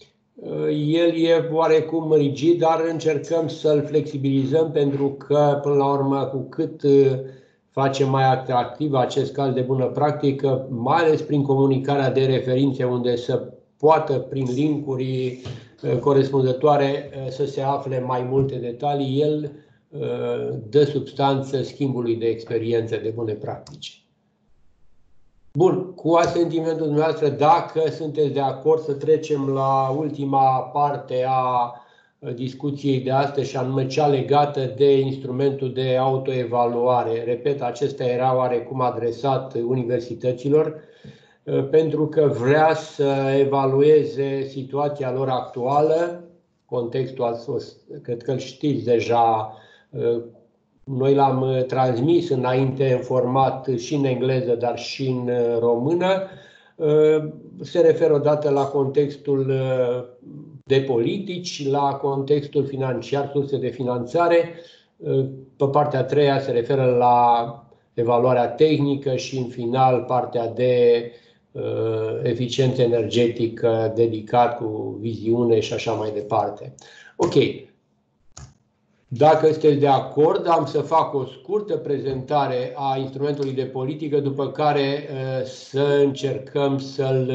El e oarecum rigid, dar încercăm să-l flexibilizăm pentru că, până la urmă, cu cât facem mai atractiv acest caz de bună practică, mai ales prin comunicarea de referințe unde să poată, prin linkuri corespunzătoare, să se afle mai multe detalii, el dă substanță schimbului de experiențe de bune practici. Bun, cu asentimentul dumneavoastră, dacă sunteți de acord să trecem la ultima parte a discuției de astăzi, și anume cea legată de instrumentul de autoevaluare. Repet, acesta era oarecum adresat universităților, pentru că vrea să evalueze situația lor actuală, contextul a fost, cred că îl știți deja, noi l-am transmis înainte în format și în engleză, dar și în română. Se referă odată la contextul de politici, la contextul financiar, surse de finanțare. Pe partea a treia se referă la evaluarea tehnică și, în final, partea de eficiență energetică dedicat cu viziune și așa mai departe. Ok. Dacă sunteți de acord, am să fac o scurtă prezentare a instrumentului de politică, după care să încercăm să-l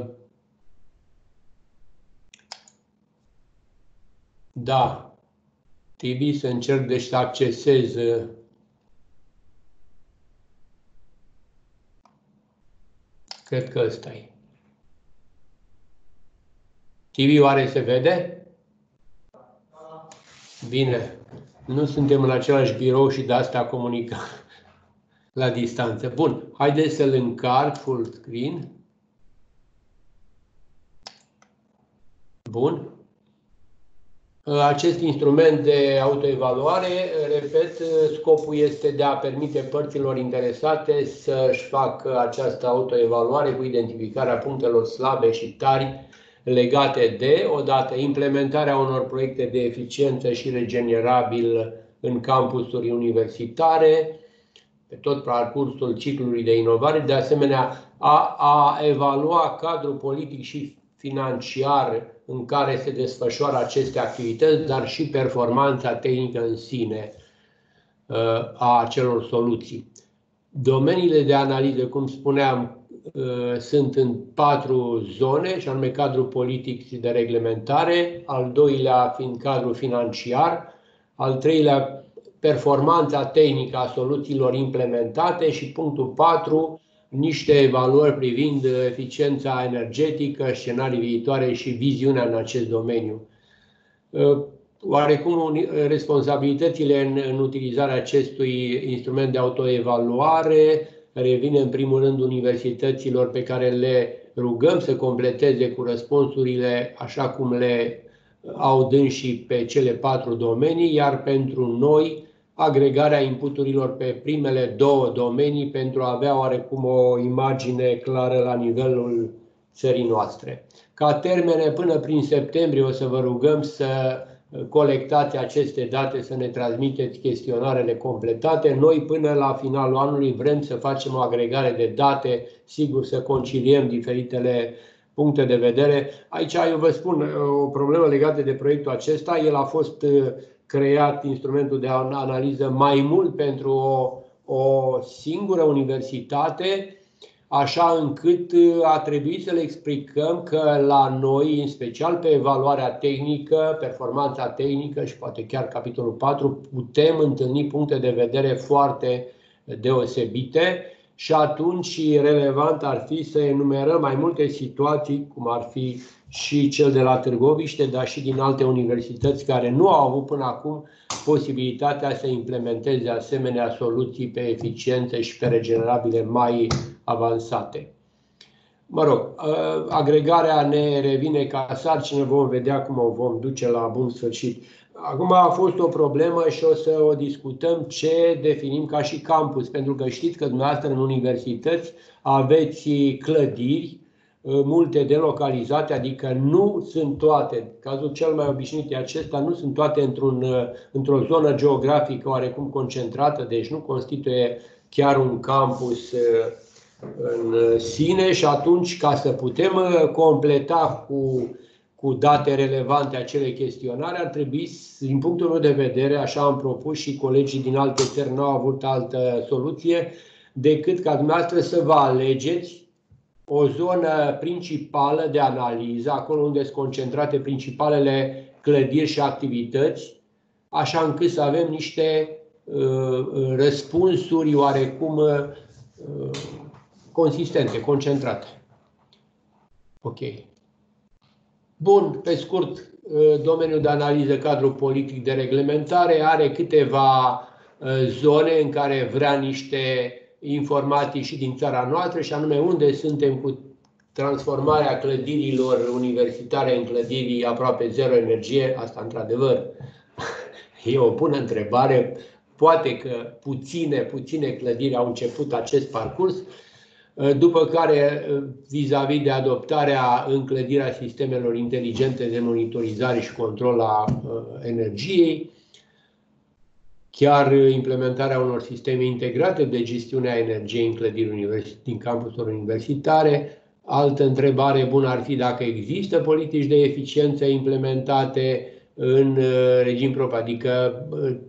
da, Tibi, să încerc deci să accesez cred că ăsta e. Tibi, oare se vede? Bine. Nu suntem în același birou și de asta comunicăm la distanță. Bun, haideți să-l încarc full screen. Bun. Acest instrument de autoevaluare, repet, scopul este de a permite părților interesate să-și facă această autoevaluare cu identificarea punctelor slabe și tari legate de, odată, implementarea unor proiecte de eficiență și regenerabil în campusuri universitare, pe tot parcursul ciclului de inovare, de asemenea a, a evalua cadrul politic și financiar în care se desfășoară aceste activități, dar și performanța tehnică în sine a acelor soluții. Domeniile de analiză, cum spuneam, sunt în patru zone, și anume cadrul politic și de reglementare, al doilea fiind cadrul financiar, al treilea performanța tehnică a soluțiilor implementate și punctul patru, niște evaluări privind eficiența energetică, scenarii viitoare și viziunea în acest domeniu. oarecum responsabilitățile în, în utilizarea acestui instrument de autoevaluare revine în primul rând universităților, pe care le rugăm să completeze cu răspunsurile așa cum le au dânsii pe cele patru domenii, iar pentru noi agregarea inputurilor pe primele două domenii pentru a avea oarecum o imagine clară la nivelul țării noastre. Ca termene, până prin septembrie o să vă rugăm să colectați aceste date, să ne transmiteți chestionarele completate. Noi până la finalul anului vrem să facem o agregare de date, sigur să conciliem diferitele puncte de vedere. Aici eu vă spun o problemă legată de proiectul acesta. El a fost creat, instrumentul de analiză, mai mult pentru o, o singură universitate, așa încât a trebuit să le explicăm că la noi, în special pe evaluarea tehnică, performanța tehnică și poate chiar capitolul patru, putem întâlni puncte de vedere foarte deosebite și atunci relevant ar fi să enumerăm mai multe situații, cum ar fi și cel de la Târgoviște, dar și din alte universități care nu au avut până acum posibilitatea să implementeze asemenea soluții pe eficiență și pe regenerabile mai avansate. Mă rog, agregarea ne revine ca sarcină, vom vedea cum o vom duce la bun sfârșit. Acum a fost o problemă și o să o discutăm ce definim ca și campus, pentru că știți că dumneavoastră în universități aveți clădiri, multe delocalizate, adică nu sunt toate, cazul cel mai obișnuit e acesta, nu sunt toate într-un, într-o zonă geografică oarecum concentrată, deci nu constituie chiar un campus în sine și atunci, ca să putem completa cu, cu date relevante acele chestionare, ar trebui, din punctul meu de vedere, așa am propus și colegii din alte țări nu au avut altă soluție, decât ca dumneavoastră să vă alegeți o zonă principală de analiză, acolo unde sunt concentrate principalele clădiri și activități, așa încât să avem niște uh, răspunsuri oarecum uh, consistente, concentrate. Ok. Bun, pe scurt, uh, domeniul de analiză, cadrul politic de reglementare, are câteva uh, zone în care vrea niște informații și din țara noastră, și anume unde suntem cu transformarea clădirilor universitare în clădiri aproape zero energie. Asta, într-adevăr, e o bună întrebare. Poate că puține, puține clădiri au început acest parcurs, după care, vis-a-vis de adoptarea în clădirea sistemelor inteligente de monitorizare și control a energiei, chiar implementarea unor sisteme integrate de gestiune a energiei în clădiri din campusuri universitare. Altă întrebare bună ar fi dacă există politici de eficiență implementate în regim propriu, adică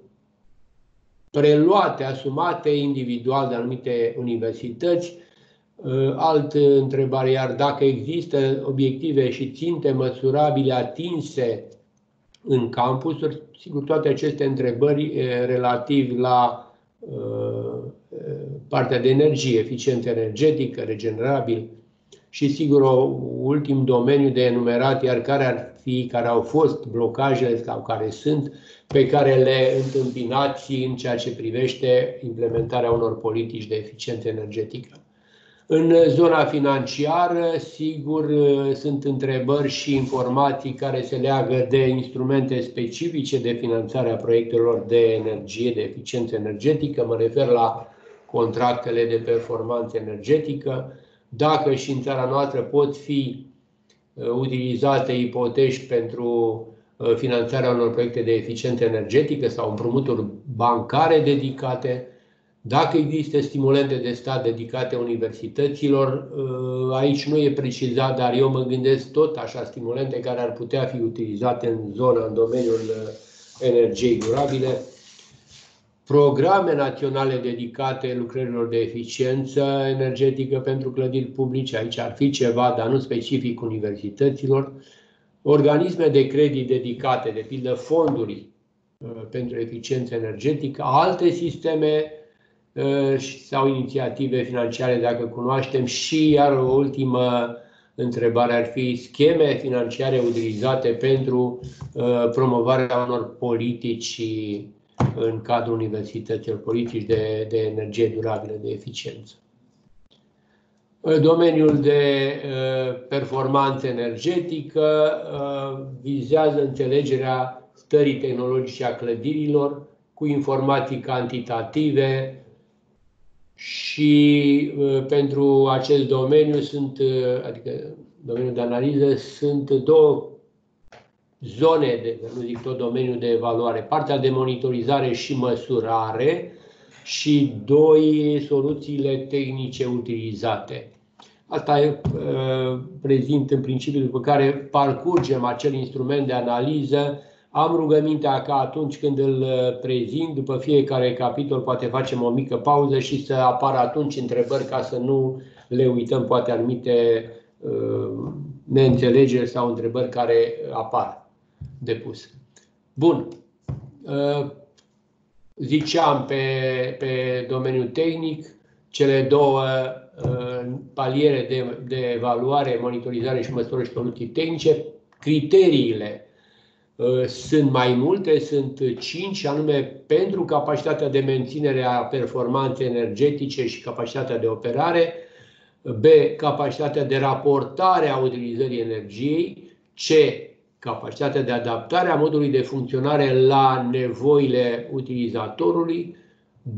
preluate, asumate individual de anumite universități. Altă întrebare, iar dacă există obiective și ținte măsurabile atinse în campusuri. Sigur, toate aceste întrebări relativ la uh, partea de energie, eficiență energetică, regenerabil și, sigur, un ultim domeniu de enumerat, iar care ar fi, care au fost blocajele sau care sunt, pe care le întâmpinați în ceea ce privește implementarea unor politici de eficiență energetică. În zona financiară, sigur, sunt întrebări și informații care se leagă de instrumente specifice de finanțare a proiectelor de energie, de eficiență energetică. Mă refer la contractele de performanță energetică. Dacă și în țara noastră pot fi utilizate ipoteci pentru finanțarea unor proiecte de eficiență energetică sau împrumuturi bancare dedicate. Dacă există stimulente de stat dedicate universităților, aici nu e precizat, dar eu mă gândesc tot așa, stimulente care ar putea fi utilizate în zona, în domeniul energiei durabile. Programe naționale dedicate lucrărilor de eficiență energetică pentru clădiri publice, aici ar fi ceva, dar nu specific universităților. Organisme de credit dedicate, de pildă fonduri pentru eficiență energetică, alte sisteme sau inițiative financiare, dacă cunoaștem, și iar o ultimă întrebare ar fi scheme financiare utilizate pentru uh, promovarea unor politici în cadrul universităților, politici de, de energie durabilă, de eficiență. Domeniul de uh, performanță energetică uh, vizează înțelegerea stării tehnologice a clădirilor cu informații cantitative și uh, pentru acest domeniu sunt, uh, adică domeniul de analiză, sunt două zone, de, nu zic tot domeniul de evaluare, partea de monitorizare și măsurare și doi, soluțiile tehnice utilizate. Asta e uh, prezint în principiu, după care parcurgem acel instrument de analiză. Am rugămintea ca atunci când îl prezint, după fiecare capitol, poate facem o mică pauză și să apară atunci întrebări ca să nu le uităm, poate anumite uh, neînțelegeri sau întrebări care apar de pus. Bun. Uh, ziceam pe, pe domeniul tehnic, cele două paliere de, de evaluare, monitorizare și măsurări și soluții tehnice. Criteriile uh, sunt mai multe, sunt cinci, anume pentru capacitatea de menținere a performanței energetice și capacitatea de operare, B, capacitatea de raportare a utilizării energiei, C, capacitatea de adaptare a modului de funcționare la nevoile utilizatorului, D,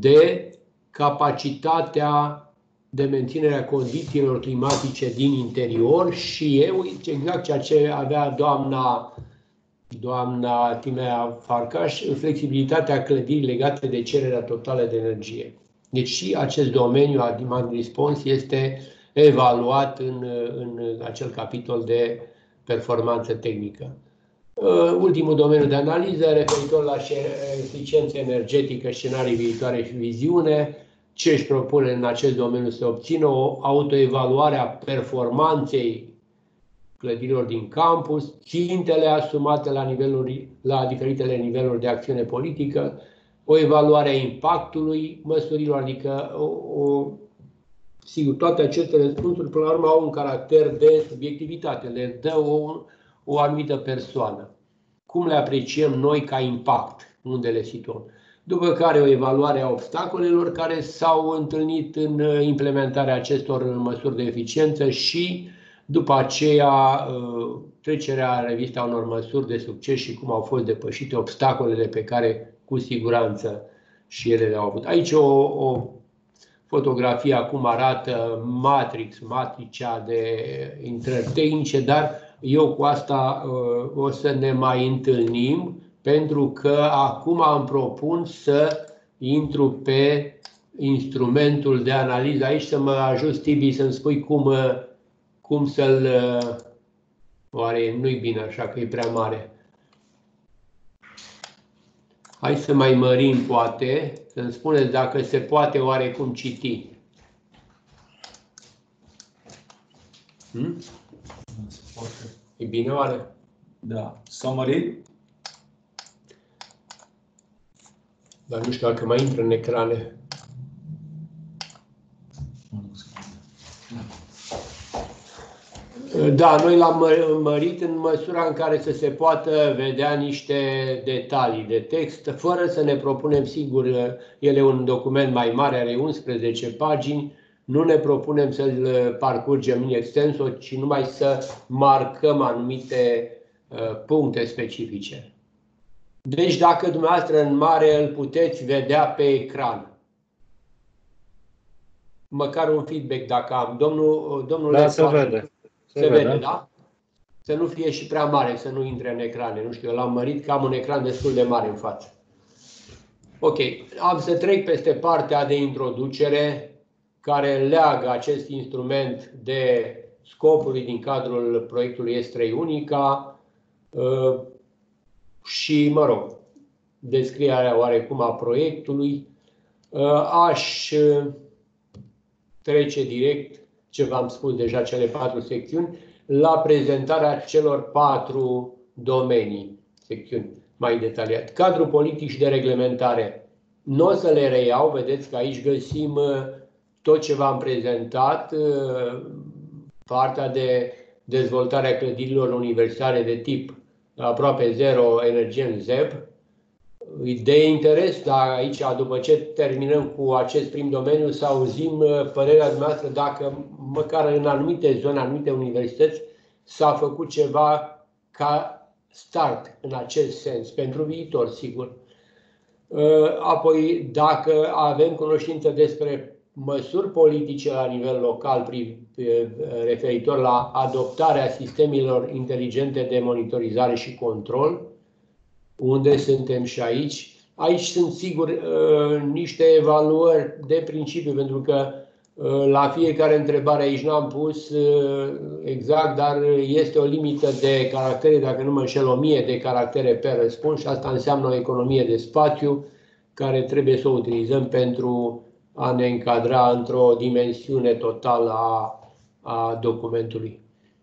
capacitatea de menținere a condițiilor climatice din interior și eu, exact ceea ce avea doamna, doamna Timea Farcaș, flexibilitatea clădirii legate de cererea totală de energie. Deci și acest domeniu a demand response este evaluat în, în acel capitol de performanță tehnică. Ultimul domeniu de analiză, referitor la eficiență energetică, scenarii viitoare și viziune. Ce își propune în acest domeniu să obțină? O autoevaluare a performanței clădirilor din campus, țintele asumate la, niveluri, la diferitele niveluri de acțiune politică, o evaluare a impactului măsurilor, adică o, o, sigur, toate aceste răspunsuri până la urmă au un caracter de subiectivitate, le dă o, o anumită persoană. Cum le apreciem noi ca impact, unde le situăm? După care o evaluare a obstacolelor care s-au întâlnit în implementarea acestor măsuri de eficiență și după aceea trecerea în revista unor măsuri de succes și cum au fost depășite obstacolele pe care cu siguranță și ele le-au avut. Aici o, o fotografie acum arată matrix, matricea de intrări tehnice, dar eu cu asta o să ne mai întâlnim, pentru că acum îmi propun să intru pe instrumentul de analiză. Aici să mă ajut, Tibi, să-mi spui cum, cum să-l... Oare nu-i bine așa, că e prea mare. Hai să mai mărim, poate, să-mi spuneți dacă se poate oarecum citi. Hmm? E bine, oare? Da. S-a mărit? Dar nu știu dacă mai intră în ecrane. Da, noi l-am mărit în măsura în care să se poată vedea niște detalii de text, fără să ne propunem, sigur, el e un document mai mare, are unsprezece pagini, nu ne propunem să-l parcurgem în extenso, ci numai să marcăm anumite puncte specifice. Deci dacă dumneavoastră în mare îl puteți vedea pe ecran, măcar un feedback dacă am. Domnul, domnule, da, se vede. Se, se vede, vede, da? Să nu fie și prea mare, să nu intre în ecrane. Nu știu, eu l-am mărit că am un ecran destul de mare în față. Ok, am să trec peste partea de introducere care leagă acest instrument de scopului din cadrul proiectului S trei Unica și, mă rog, descrierea oarecum a proiectului. Aș trece direct, ce v-am spus deja, cele patru secțiuni, la prezentarea celor patru domenii, secțiuni mai detaliat. Cadrul politic și de reglementare. Nu o să le reiau, vedeți că aici găsim tot ce v-am prezentat, partea de dezvoltarea clădirilor universitare de tip aproape zero energie în Z E B. De interes, dar aici, după ce terminăm cu acest prim domeniu, să auzim părerea dumneavoastră dacă, măcar în anumite zone, anumite universități, s-a făcut ceva ca start în acest sens, pentru viitor, sigur. Apoi, dacă avem cunoștință despre măsuri politice la nivel local referitor la adoptarea sistemelor inteligente de monitorizare și control, unde suntem și aici. Aici sunt sigur niște evaluări de principiu, pentru că la fiecare întrebare aici n-am pus exact, dar este o limită de caractere, dacă nu mă înșel, o mie de caractere pe răspuns și asta înseamnă o economie de spațiu care trebuie să o utilizăm pentru a ne încadra într-o dimensiune totală a, a documentului.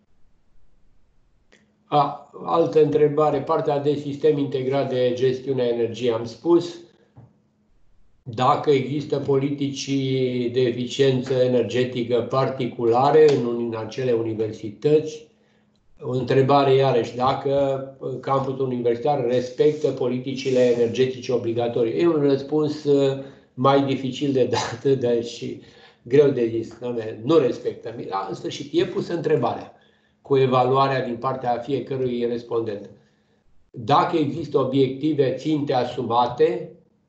A, altă întrebare, partea de sistem integrat de gestiune a energiei. Am spus dacă există politici de eficiență energetică particulare în acele universități. O întrebare iarăși, dacă campusul universitar respectă politicile energetice obligatorii. E un răspuns mai dificil de dat, dar și greu de zis. Nu respectă. În sfârșit, e pusă întrebarea cu evaluarea din partea fiecărui respondent. Dacă există obiective ținte asumate,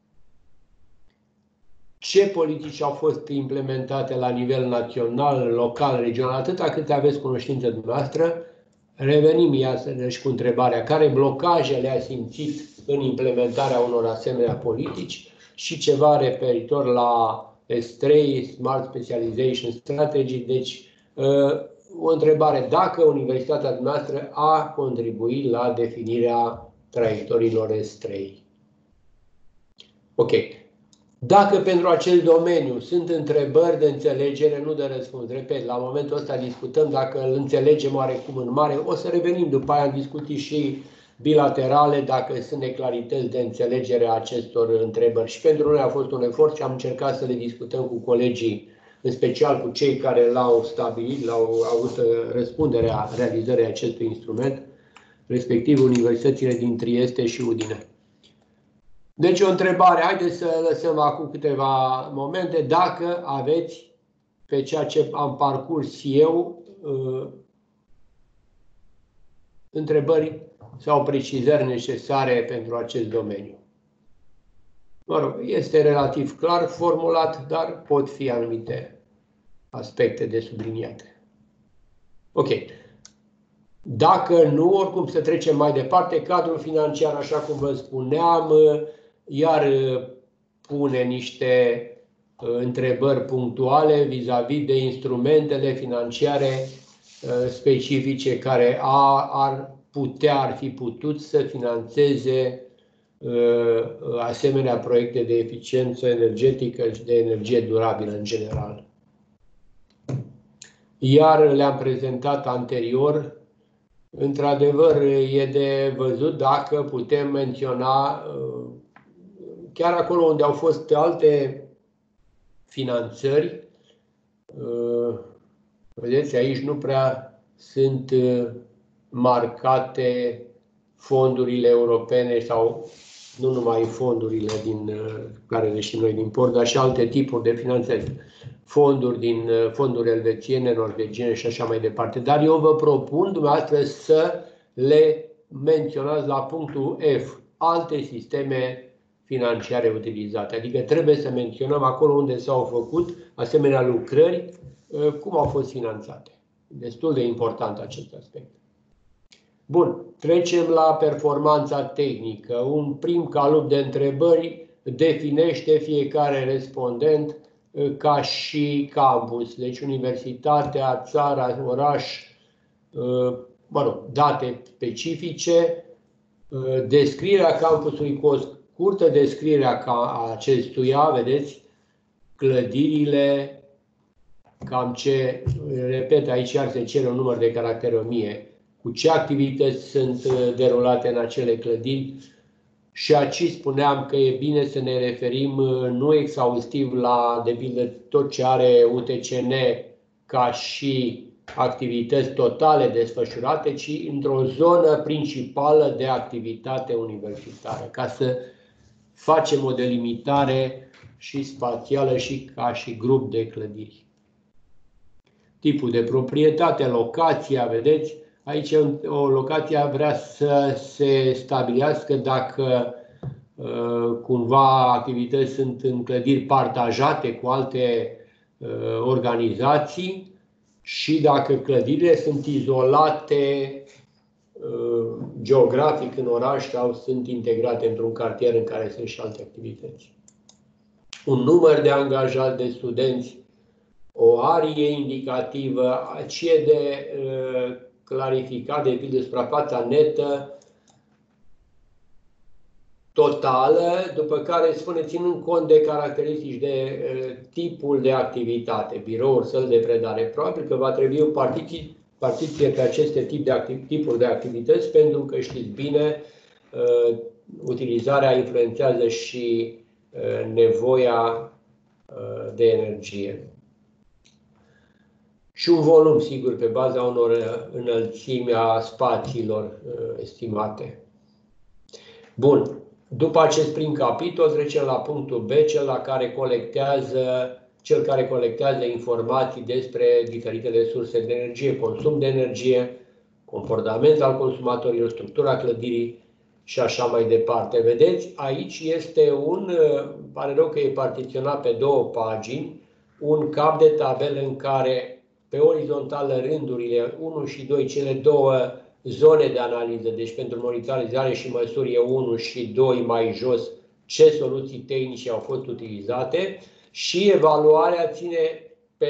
ce politici au fost implementate la nivel național, local, regional, atâta cât aveți cunoștință dumneavoastră, revenim iarăși cu întrebarea care blocaje le-a simțit în implementarea unor asemenea politici și ceva referitor la S trei, Smart Specialization Strategy. Deci, o întrebare, dacă universitatea dumneavoastră a contribuit la definirea traiectoriilor S trei. Ok. Dacă pentru acel domeniu sunt întrebări de înțelegere, nu de răspuns, repet, la momentul ăsta discutăm dacă îl înțelegem oarecum în mare, o să revenim după aia în discuții și bilaterale dacă sunt neclarități de înțelegere a acestor întrebări. Și pentru noi a fost un efort și am încercat să le discutăm cu colegii, în special cu cei care l-au stabilit, l-au avut răspunderea realizării acestui instrument, respectiv universitățile din Trieste și Udine. Deci o întrebare, haideți să lăsăm acum câteva momente, dacă aveți pe ceea ce am parcurs eu întrebări sau precizări necesare pentru acest domeniu. Mă rog, este relativ clar formulat, dar pot fi anumite aspecte de subliniate. Ok. Dacă nu, oricum să trecem mai departe, cadrul financiar, așa cum vă spuneam, iar pune niște întrebări punctuale vis-a-vis de instrumentele financiare specifice care ar putea, ar fi putut să finanțeze asemenea proiecte de eficiență energetică și de energie durabilă în general. Iar le-am prezentat anterior. Într-adevăr, e de văzut dacă putem menționa chiar acolo unde au fost alte finanțări. Vedeți, aici nu prea sunt marcate fondurile europene sau nu numai fondurile din care le știm noi din port, dar și alte tipuri de finanțări. Fonduri din fonduri elvețiene, norvegiene și așa mai departe. Dar eu vă propun dumneavoastră să le menționați la punctul F, alte sisteme financiare utilizate. Adică trebuie să menționăm acolo unde s-au făcut asemenea lucrări, cum au fost finanțate. Destul de important acest aspect. Bun, trecem la performanța tehnică. Un prim calup de întrebări definește fiecare respondent ca și campus, deci universitatea, țara, oraș, mă rog, date specifice, descrierea campusului cu o scurtă descriere a acestuia, vedeți, clădirile, cam ce, repet, aici iar se cere un număr de caractere o mie, cu ce activități sunt derulate în acele clădiri. Și aici spuneam că e bine să ne referim nu exhaustiv la, de pildă, tot ce are U T C N ca și activități totale desfășurate, ci într-o zonă principală de activitate universitară, ca să facem o delimitare și spațială și ca și grup de clădiri. Tipul de proprietate, locația, vedeți, aici o locație vrea să se stabilească dacă cumva activități sunt în clădiri partajate cu alte organizații și dacă clădirile sunt izolate geografic în oraș sau sunt integrate într-un cartier în care sunt și alte activități. Un număr de angajați, de studenți, o arie indicativă, ce e de clarificat, de pildă suprafața netă totală, după care spune ținând cont de caracteristici de tipul de activitate, birouri, săli de predare. Probabil că va trebui o partiție, partiție pe aceste tip de activ, tipuri de activități, pentru că știți bine, utilizarea influențează și nevoia de energie. Și un volum, sigur, pe baza unor înălțimi a spațiilor estimate. Bun. După acest prim capitol trecem la punctul B, cel, la care colectează, cel care colectează informații despre diferitele surse de energie, consum de energie, comportament al consumatorilor, structura clădirii și așa mai departe. Vedeți, aici este un, pare rău că e partiționat pe două pagini, un cap de tabel în care pe orizontală rândurile unu și doi, cele două zone de analiză, deci pentru monitorizare și măsuri e unu și doi mai jos ce soluții tehnice au fost utilizate și evaluarea ține pe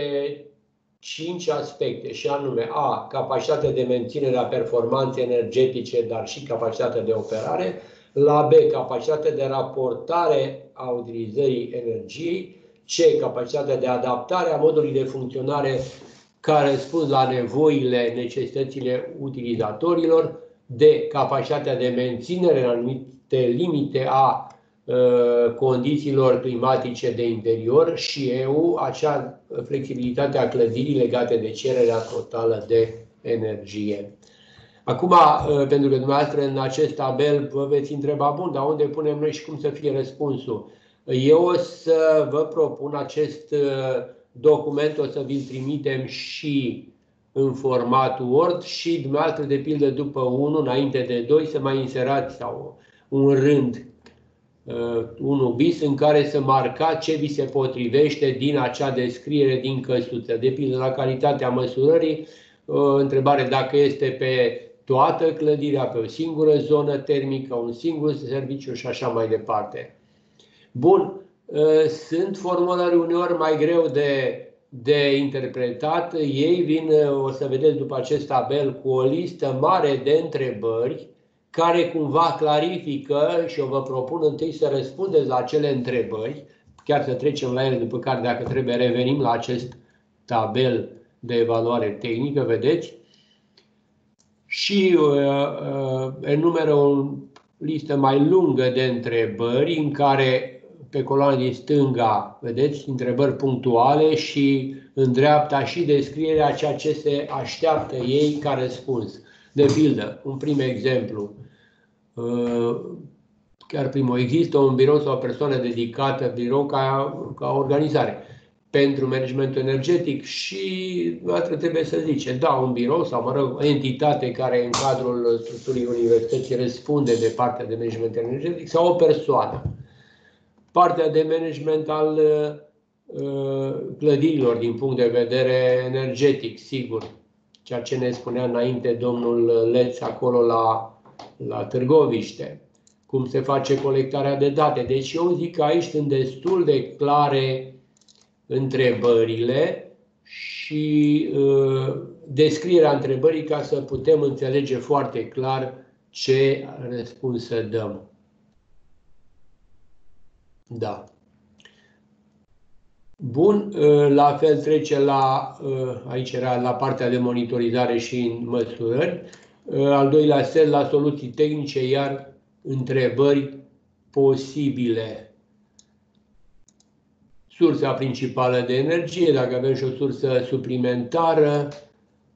cinci aspecte și anume A. Capacitatea de menținere a performanței energetice, dar și capacitatea de operare, la B. Capacitatea de raportare a utilizării energiei, C. Capacitatea de adaptare a modului de funcționare care răspund la nevoile, necesitățile utilizatorilor, de capacitatea de menținere în anumite limite a uh, condițiilor climatice de interior și E U, acea flexibilitate a clădirii legate de cererea totală de energie. Acum, uh, pentru că dumneavoastră în acest tabel vă veți întreba, bun, dar unde punem noi și cum să fie răspunsul? Eu o să vă propun acest uh, document, o să vi-l trimitem și în format Word și dumneavoastră, de pildă, după unu, înainte de doi, să mai inserați sau un rând uh, unu bis în care să marcați ce vi se potrivește din acea descriere din căsuță. De pildă, la calitatea măsurării, uh, întrebare dacă este pe toată clădirea, pe o singură zonă termică, un singur serviciu și așa mai departe. Bun. Sunt formulări uneori mai greu de, de interpretat. Ei vin, o să vedeți după acest tabel, cu o listă mare de întrebări care cumva clarifică și eu vă propun întâi să răspundeți la acele întrebări, chiar să trecem la ele, după care, dacă trebuie, revenim la acest tabel de evaluare tehnică, vedeți? Și uh, uh, enumeră o listă mai lungă de întrebări în care pe coloana din stânga, vedeți, întrebări punctuale și în dreapta și descrierea ceea ce se așteaptă ei ca răspuns. De pildă, un prim exemplu, chiar primul, există un birou sau o persoană dedicată, birou ca, ca organizare, pentru managementul energetic și dumneavoastră trebuie să zice, da, un birou sau, mă rog, o entitate care în cadrul structurii universității răspunde de partea de management energetic sau o persoană. Partea de management al uh, clădirilor din punct de vedere energetic, sigur, ceea ce ne spunea înainte domnul Leț acolo la, la Târgoviște, cum se face colectarea de date. Deci eu zic că aici sunt destul de clare întrebările și uh, descrierea întrebării ca să putem înțelege foarte clar ce răspuns să dăm. Da. Bun, la fel trece la, aici era la partea de monitorizare și măsurări. Al doilea set la soluții tehnice, iar întrebări posibile. Sursa principală de energie, dacă avem și o sursă suplimentară,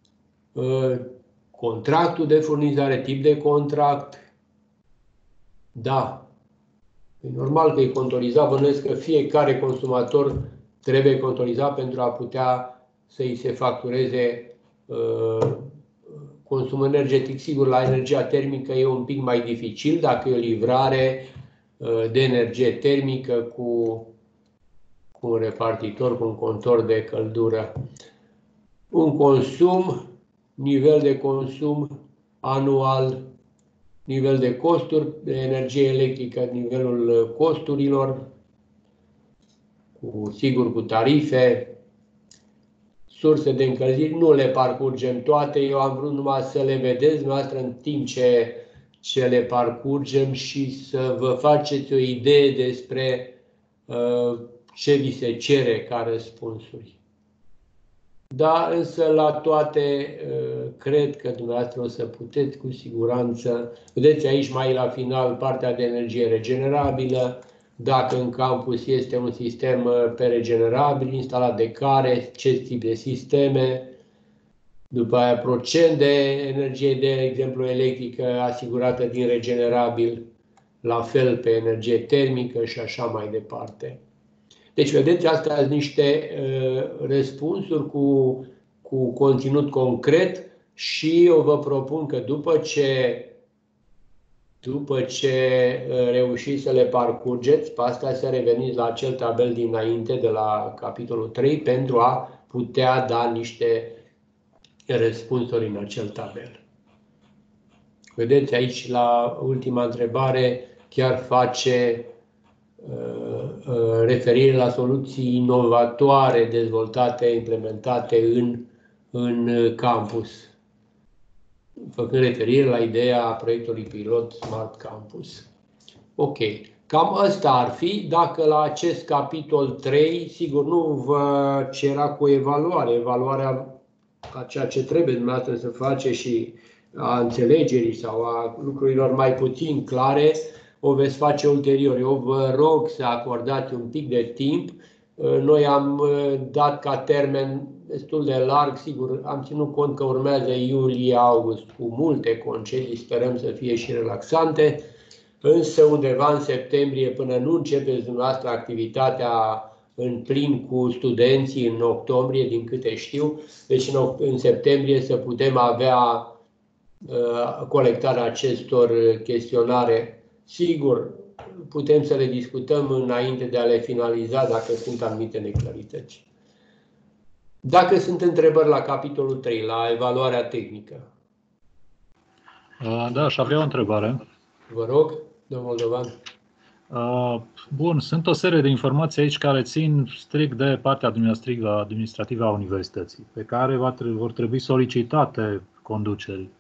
Contractul de furnizare, tip de contract, da. E normal că e contorizat, bănuiesc că fiecare consumator trebuie contorizat pentru a putea să îi se factureze uh, consumul energetic. Sigur, la energia termică e un pic mai dificil dacă e o livrare uh, de energie termică cu, cu un repartitor, cu un contor de căldură. Un consum, nivel de consum anual, nivel de costuri de energie electrică, nivelul costurilor, cu, sigur cu tarife, surse de încălzire, nu le parcurgem toate, eu am vrut numai să le vedeți noastră în timp ce, ce le parcurgem și să vă faceți o idee despre uh, ce vi se cere ca răspunsuri. Da, însă la toate cred că dumneavoastră o să puteți cu siguranță. Vedeți aici mai la final partea de energie regenerabilă, dacă în campus este un sistem pe regenerabil instalat de care, ce tip de sisteme, după aia procent de energie, de exemplu electrică asigurată din regenerabil, la fel pe energie termică și așa mai departe. Deci, vedeți, astea sunt niște uh, răspunsuri cu, cu conținut concret și eu vă propun că după ce, după ce uh, reușiți să le parcurgeți, pe astea să reveniți la acel tabel dinainte de la capitolul trei pentru a putea da niște răspunsuri în acel tabel. Vedeți, aici la ultima întrebare chiar face referire la soluții inovatoare dezvoltate, implementate în, în campus, făcând referire la ideea proiectului pilot Smart Campus. Ok, cam asta ar fi. Dacă la acest capitol trei, sigur nu vă cera cu evaluare, evaluarea a ceea ce trebuie dumneavoastră să face și a înțelegerii sau a lucrurilor mai puțin clare, o veți face ulterior. Eu vă rog să acordați un pic de timp. Noi am dat ca termen destul de larg, sigur, am ținut cont că urmează iulie-august cu multe concedii, sperăm să fie și relaxante, însă undeva în septembrie, până nu începeți dumneavoastră activitatea în plin cu studenții în octombrie, din câte știu, deci în, în septembrie să putem avea uh, colectarea acestor chestionare. Sigur, putem să le discutăm înainte de a le finaliza dacă sunt anumite neclarități. Dacă sunt întrebări la capitolul trei, la evaluarea tehnică. Da, aș avea o întrebare. Vă rog, domnul Moldovan. Bun, sunt o serie de informații aici care țin strict de partea administrativă a universității, pe care vor trebui solicitate conducerii.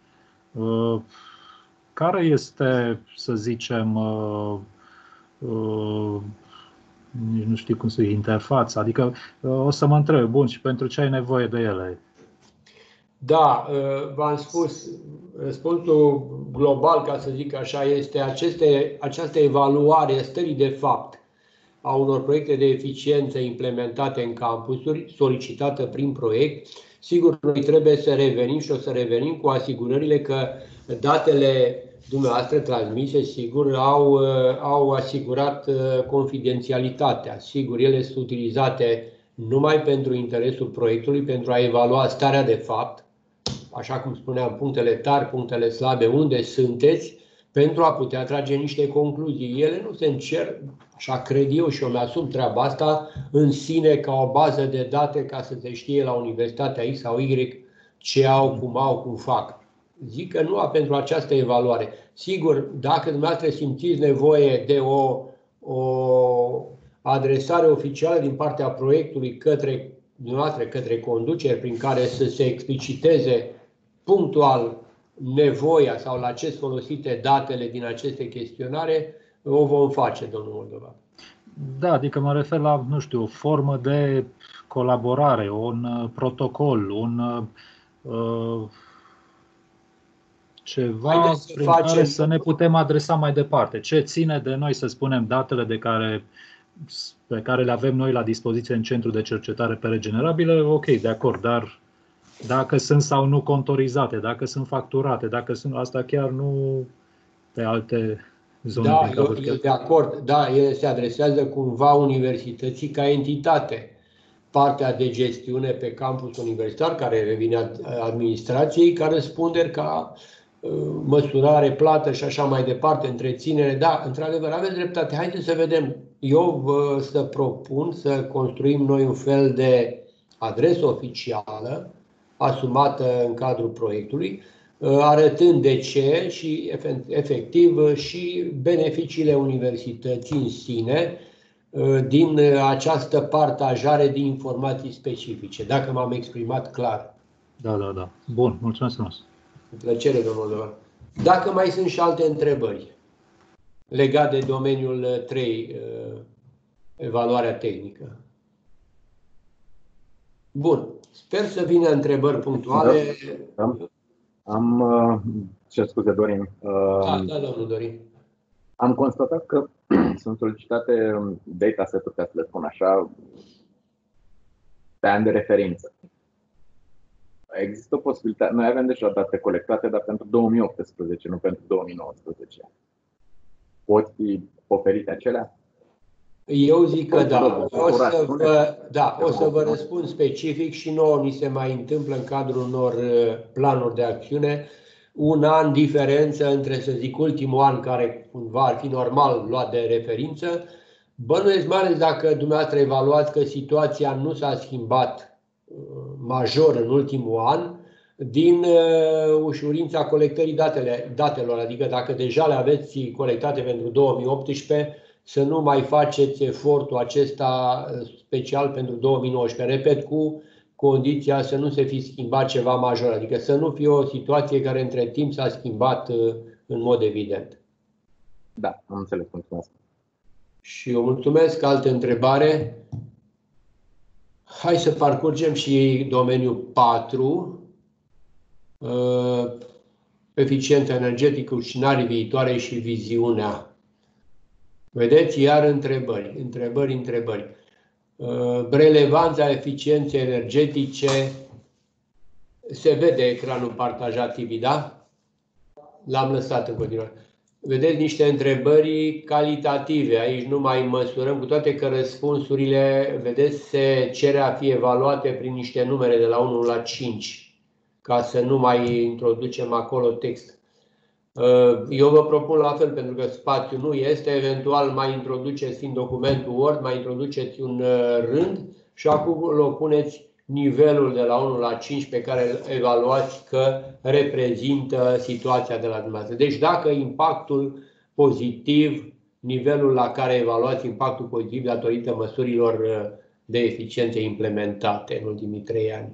Care este, să zicem, uh, uh, nu știu cum să zic, interfața? Adică uh, o să mă întreb, bun, și pentru ce ai nevoie de ele? Da, uh, v-am spus, răspunsul global, ca să zic așa, este aceste, această evaluare stării de fapt a unor proiecte de eficiență implementate în campusuri, solicitată prin proiect. Sigur, noi trebuie să revenim și o să revenim cu asigurările că datele dumneavoastră transmise, sigur, au, au asigurat confidențialitatea. Sigur, ele sunt utilizate numai pentru interesul proiectului, pentru a evalua starea de fapt, așa cum spuneam, punctele tari, punctele slabe, unde sunteți, pentru a putea trage niște concluzii. Ele nu se încerc, așa cred eu și eu mi-asum treaba asta, în sine ca o bază de date ca să se știe la Universitatea X sau Y ce au, cum au, cum fac. Zic că nu pentru această evaluare. Sigur, dacă dumneavoastră simțiți nevoie de o, o adresare oficială din partea proiectului către dumneavoastră, către conduceri, prin care să se expliciteze punctual nevoia sau la ce folosite datele din aceste chestionare, o vom face, domnul Moldovan. Da, adică mă refer la, nu știu, o formă de colaborare, un protocol, un uh, ceva prin facem... care să ne putem adresa mai departe. Ce ține de noi, să spunem, datele de care, pe care le avem noi la dispoziție în Centrul de Cercetare pe Regenerabilă, ok, de acord, dar dacă sunt sau nu contorizate, dacă sunt facturate, dacă sunt, asta chiar nu pe alte zone. Da, eu, eu de acord. Da, ele se adresează cumva universității ca entitate. Partea de gestiune pe campus universitar, care revine administrației, ca răspunderi, ca uh, măsurare, plată și așa mai departe, întreținere. Da, într-adevăr, aveți dreptate. Haideți să vedem. Eu vă să propun să construim noi un fel de adresă oficială asumată în cadrul proiectului, arătând de ce și efectiv și beneficiile universității în sine din această partajare de informații specifice, dacă m-am exprimat clar. Da, da, da. Bun, mulțumesc frumos. Cu plăcere, domnul Doar. Dacă mai sunt și alte întrebări legate de domeniul trei, evaluarea tehnică. Bun. Sper să vină întrebări punctuale. Da. Am, ce scuze, Dorin. Da, da, domnul Dorin. Am constatat că sunt solicitate dataset-uri, ca să le spun așa, pe an de referință. Există o posibilitate, noi avem deja date colectate, dar pentru două mii optsprezece, nu pentru două mii nouăsprezece. Pot fi oferite acelea? Eu zic că da. O să vă, da, o să vă răspund specific și nouă ni se mai întâmplă în cadrul unor planuri de acțiune un an diferență între, să zic, ultimul an care cumva ar fi normal luat de referință. Bănuiesc mai ales dacă dumneavoastră evaluați că situația nu s-a schimbat major în ultimul an din ușurința colectării datele, datelor, adică dacă deja le aveți colectate pentru două mii optsprezece, să nu mai faceți efortul acesta special pentru două mii nouăsprezece. Repet, cu condiția să nu se fi schimbat ceva major, adică să nu fie o situație care între timp s-a schimbat în mod evident. Da, am înțeles, mulțumesc. Și eu mulțumesc. Altă întrebare? Hai să parcurgem și domeniul patru. Eficiență energetică, scenarii viitoare și viziunea. Vedeți, iar întrebări, întrebări, întrebări. Relevanța eficienței energetice. Se vede ecranul partajat T V, da? L-am lăsat în continuare. Vedeți niște întrebări calitative. Aici nu mai măsurăm, cu toate că răspunsurile, vedeți, se cere a fi evaluate prin niște numere de la unu la cinci, ca să nu mai introducem acolo text. Eu vă propun la fel, pentru că spațiu nu este, eventual mai introduceți în documentul Word, mai introduceți un rând și acolo puneți nivelul de la unu la cinci pe care îl evaluați că reprezintă situația de la dumneavoastră. Deci dacă impactul pozitiv, nivelul la care evaluați impactul pozitiv datorită măsurilor de eficiență implementate în ultimii trei ani.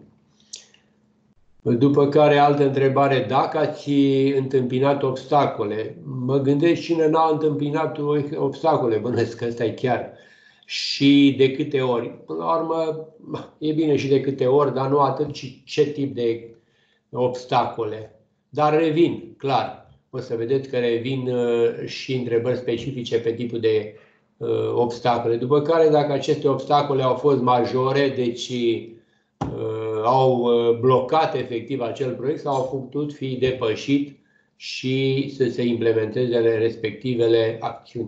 După care, altă întrebare, dacă ați întâmpinat obstacole. Mă gândesc cine n-a întâmpinat obstacole, bănuiesc că ăsta e chiar. Și de câte ori. Până la urmă, e bine și de câte ori, dar nu atât, ci ce tip de obstacole. Dar revin, clar. O să vedeți că revin și întrebări specifice pe tipul de obstacole. După care, dacă aceste obstacole au fost majore, deci au blocat efectiv acel proiect sau au putut fi depășit și să se implementeze respectivele acțiuni.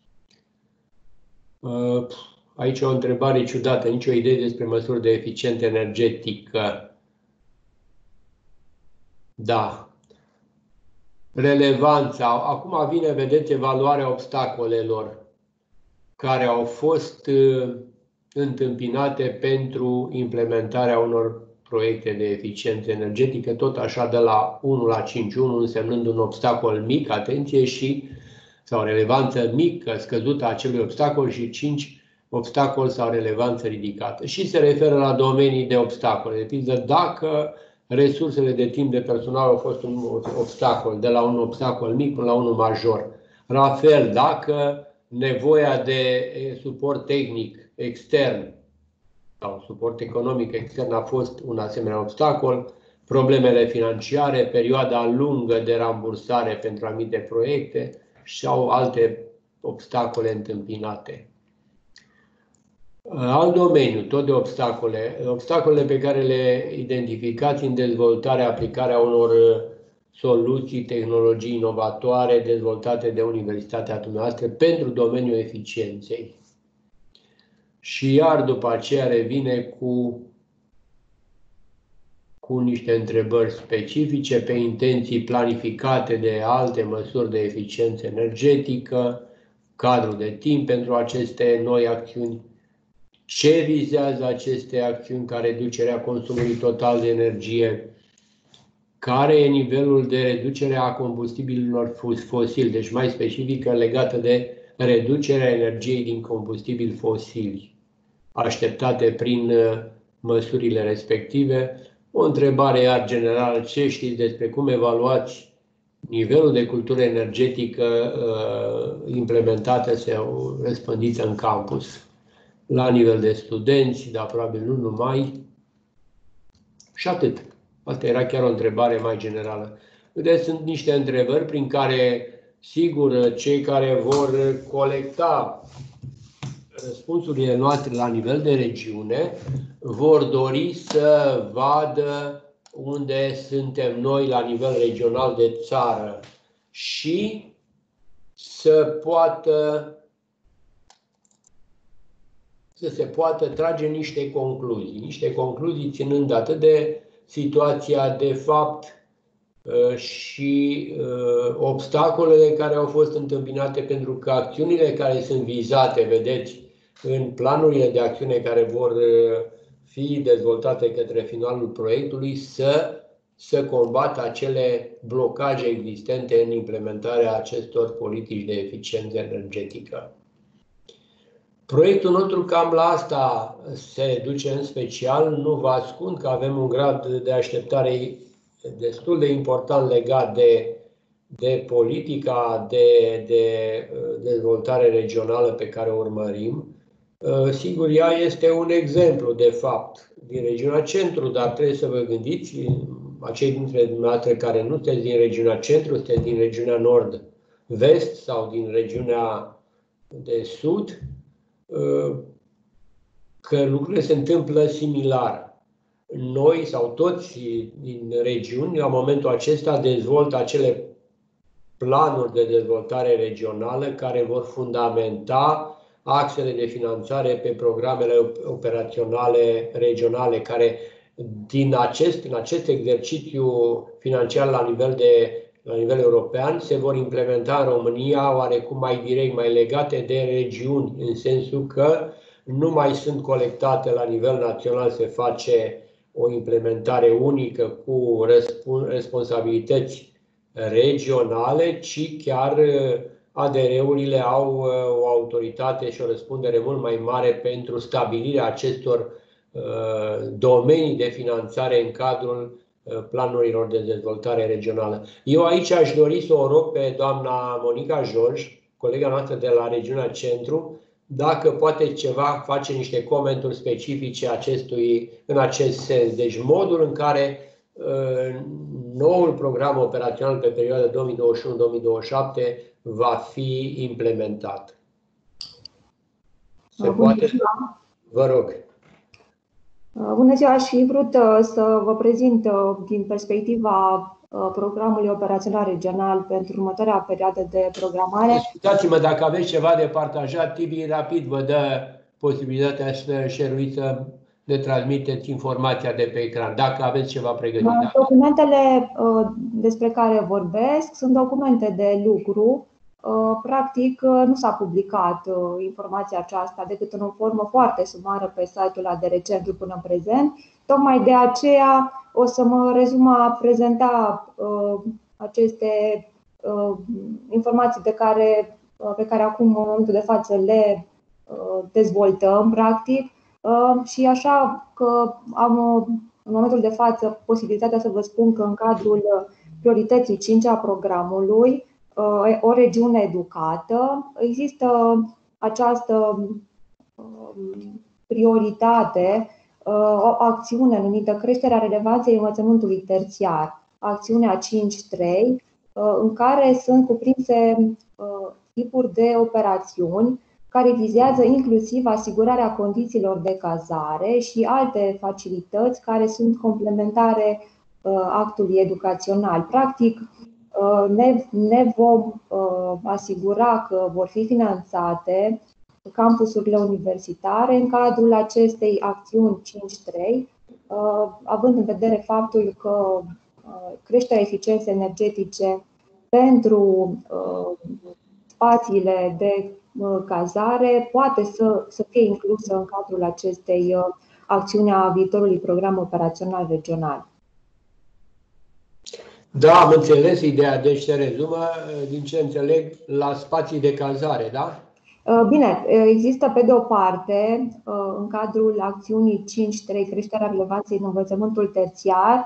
Aici o întrebare ciudată, nicio idee despre măsuri de eficiență energetică. Da. Relevanța. Acum vine, vedeți, evaluarea obstacolelor care au fost întâmpinate pentru implementarea unor proiecte de eficiență energetică, tot așa de la unu la cinci, unu însemnând un obstacol mic, atenție, și sau relevanță mică, scăzută a acelui obstacol, și cinci obstacol sau relevanță ridicată. Și se referă la domenii de obstacole. De pildă, dacă resursele de timp de personal au fost un obstacol, de la un obstacol mic până la unul major. La fel, dacă nevoia de suport tehnic extern sau suport economic extern a fost un asemenea obstacol, problemele financiare, perioada lungă de rambursare pentru anumite proiecte sau alte obstacole întâmpinate. Alt domeniu, tot de obstacole, obstacolele pe care le identificați în dezvoltarea, aplicarea unor soluții, tehnologii inovatoare dezvoltate de universitatea dumneavoastră pentru domeniul eficienței. Și iar după aceea revine cu, cu niște întrebări specifice pe intenții planificate de alte măsuri de eficiență energetică, cadrul de timp pentru aceste noi acțiuni, ce vizează aceste acțiuni ca reducerea consumului total de energie, care e nivelul de reducere a combustibililor fosili, deci mai specifică legată de reducerea energiei din combustibili fosili, așteptate prin măsurile respective. O întrebare iar generală, ce știți despre cum evaluați nivelul de cultură energetică implementată sau răspândită în campus, la nivel de studenți, dar probabil nu numai, și atât. Asta era chiar o întrebare mai generală. Vedeți, sunt niște întrebări prin care, sigur, cei care vor colecta răspunsurile noastre la nivel de regiune vor dori să vadă unde suntem noi la nivel regional de țară și să poată să se poată trage niște concluzii, niște concluzii ținând atât de situația de fapt și obstacolele care au fost întâmpinate, pentru că acțiunile care sunt vizate, vedeți, în planurile de acțiune care vor fi dezvoltate către finalul proiectului, să, să combată acele blocaje existente în implementarea acestor politici de eficiență energetică. Proiectul nostru cam la asta se duce în special. Nu vă ascund că avem un grad de așteptare destul de important legat de, de politica de, de dezvoltare regională pe care o urmărim. Sigur, ea este un exemplu, de fapt, din regiunea centru, dar trebuie să vă gândiți, acei dintre dumneavoastră care nu sunteți din regiunea centru, sunteți din regiunea nord-vest sau din regiunea de sud, că lucrurile se întâmplă similar. Noi sau toți din regiuni, la momentul acesta, dezvoltă acele planuri de dezvoltare regională care vor fundamenta axele de finanțare pe programele operaționale regionale, care din acest, în acest exercițiu financiar la nivel, de, la nivel european se vor implementa în România oarecum mai direct, mai legate de regiuni, în sensul că nu mai sunt colectate la nivel național, se face o implementare unică cu responsabilități regionale, ci chiar A D R-urile au o autoritate și o răspundere mult mai mare pentru stabilirea acestor domenii de finanțare în cadrul planurilor de dezvoltare regională. Eu aici aș dori să o rog pe doamna Monica George, colega noastră de la regiunea Centru, dacă poate ceva face niște comentarii specifice acestui, în acest sens. Deci modul în care uh, noul program operațional pe perioada două mii douăzeci și unu două mii douăzeci și șapte va fi implementat. Se Bună poate? ziua. Vă rog. Bună ziua, aș fi vrut să vă prezint din perspectiva programului operațional regional pentru următoarea perioadă de programare. Scuzați-mă, dacă aveți ceva de partajat, Tibi rapid vă dă posibilitatea să share-uiți, să ne transmiteți informația de pe ecran, dacă aveți ceva pregătit. Documentele despre care vorbesc sunt documente de lucru. Practic, nu s-a publicat informația aceasta decât în o formă foarte sumară pe site-ul A D R Centru până în prezent. Tocmai de aceea o să mă rezum a prezenta aceste informații de care, pe care acum, în momentul de față, le dezvoltăm, practic. Și așa că am, în momentul de față, posibilitatea să vă spun că în cadrul priorității cinci a programului, o regiune educată, există această prioritate, o acțiune numită creșterea relevanței învățământului terțiar, acțiunea cinci trei, în care sunt cuprinse tipuri de operațiuni care vizează inclusiv asigurarea condițiilor de cazare și alte facilități care sunt complementare actului educațional. Practic, ne, ne vom asigura că vor fi finanțate campusurile universitare în cadrul acestei acțiuni cinci trei, având în vedere faptul că creșterea eficienței energetice pentru spațiile de cazare poate să, să fie inclusă în cadrul acestei acțiuni a viitorului program operațional regional. Da, am înțeles ideea, deci se rezumă, din ce înțeleg, la spații de cazare, da? Bine, există pe de o parte, în cadrul acțiunii cinci trei, creșterea relevanței în învățământul terțiar,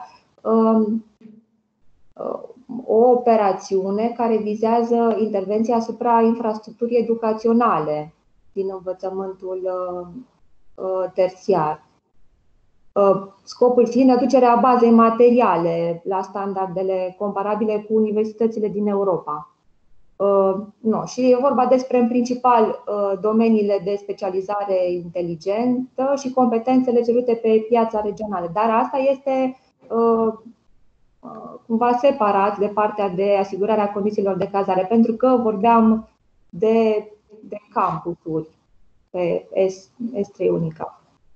o operațiune care vizează intervenția asupra infrastructurii educaționale din învățământul terțiar. Scopul fiind aducerea bazei materiale la standardele comparabile cu universitățile din Europa. No, și e vorba despre, în principal, domeniile de specializare inteligentă și competențele cerute pe piața regională. Dar asta este cumva separat de partea de asigurarea condițiilor de cazare, pentru că vorbeam de, de campusuri pe S trei Unica.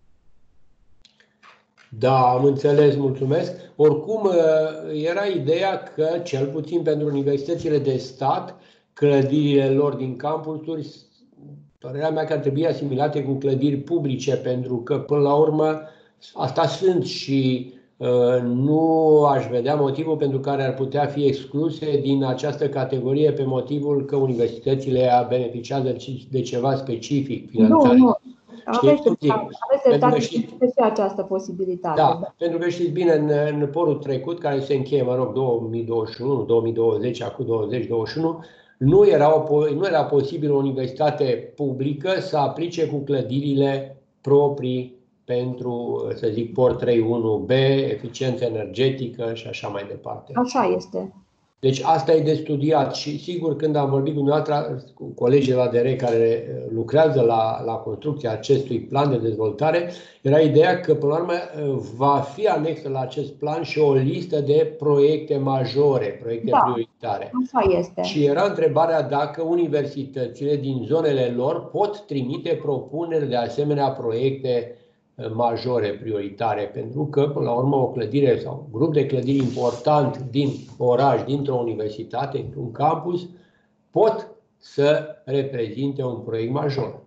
Da, am înțeles, mulțumesc. Oricum, era ideea că, cel puțin pentru universitățile de stat, clădirile lor din campusuri, părerea mea că ar trebui asimilate cu clădiri publice, pentru că, până la urmă, asta sunt și uh, nu aș vedea motivul pentru care ar putea fi excluse din această categorie pe motivul că universitățile beneficiază de ceva specific, finanțare. Nu, nu. Aveți dreptate și această posibilitate. Da, da, pentru că știți bine, în, în porul trecut, care se încheie, mă rog, două mii douăzeci și unu, două mii douăzeci, acum douăzeci douăzeci și unu, nu era, o, nu era posibil o universitate publică să aplice cu clădirile proprii pentru, să zic, port trei unu B, eficiență energetică și așa mai departe. Așa este. Deci asta e de studiat și sigur când am vorbit cu dumneavoastră, cu colegii de la D R care lucrează la, la construcția acestui plan de dezvoltare, era ideea că până la urmă va fi anexă la acest plan și o listă de proiecte majore, proiecte da, prioritare. Așa este. Și era întrebarea dacă universitățile din zonele lor pot trimite propuneri de asemenea proiecte majore, prioritare, pentru că, până la urmă, o clădire sau un grup de clădiri important din oraș, dintr-o universitate, într-un campus, pot să reprezinte un proiect major.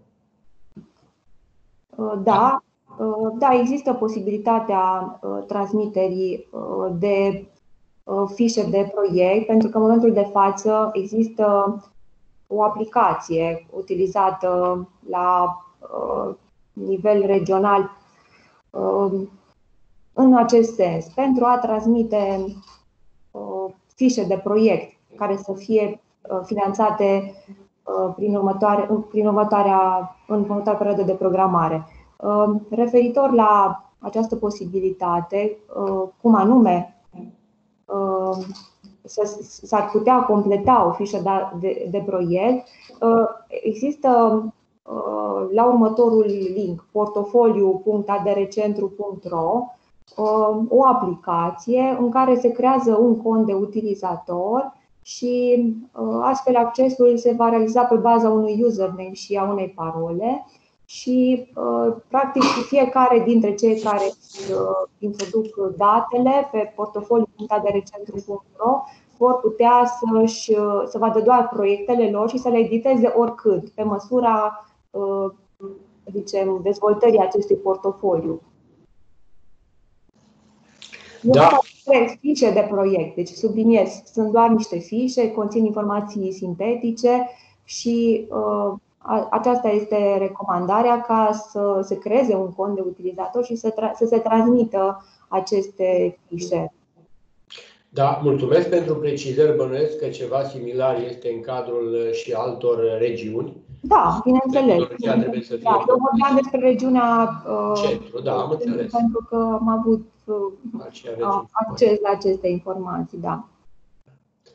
Da, da, există posibilitatea transmiterii de fișe de proiect, pentru că în momentul de față există o aplicație utilizată la nivel regional în acest sens, pentru a transmite fișe de proiect care să fie finanțate prin, următoare, prin următoarea, în următoarea perioadă de programare. Referitor la această posibilitate, cum anume s-ar putea completa o fișă de, de proiect, există la următorul link, portofoliu punct a d r centru punct r o, o aplicație în care se creează un cont de utilizator și astfel accesul se va realiza pe baza unui username și a unei parole și practic fiecare dintre cei care introduc datele pe portofoliu punct a d r centru punct r o vor putea să-și, să vadă doar proiectele lor și să le editeze oricând, pe măsura zicem, dezvoltării acestui portofoliu. Da. Nu fișe de proiect, deci subliniez, sunt doar niște fișe, conțin informații sintetice și uh, aceasta este recomandarea, ca să se creeze un cont de utilizator și să, să se transmită aceste fișe. Da, mulțumesc pentru precizări. Bănuiesc că ceva similar este în cadrul și altor regiuni. Da, bineînțeles. Trebuie să fie da, eu vorbeam despre regiunea uh, centru, da, am înțeles. Pentru că am avut uh, acces la aceste informații, da.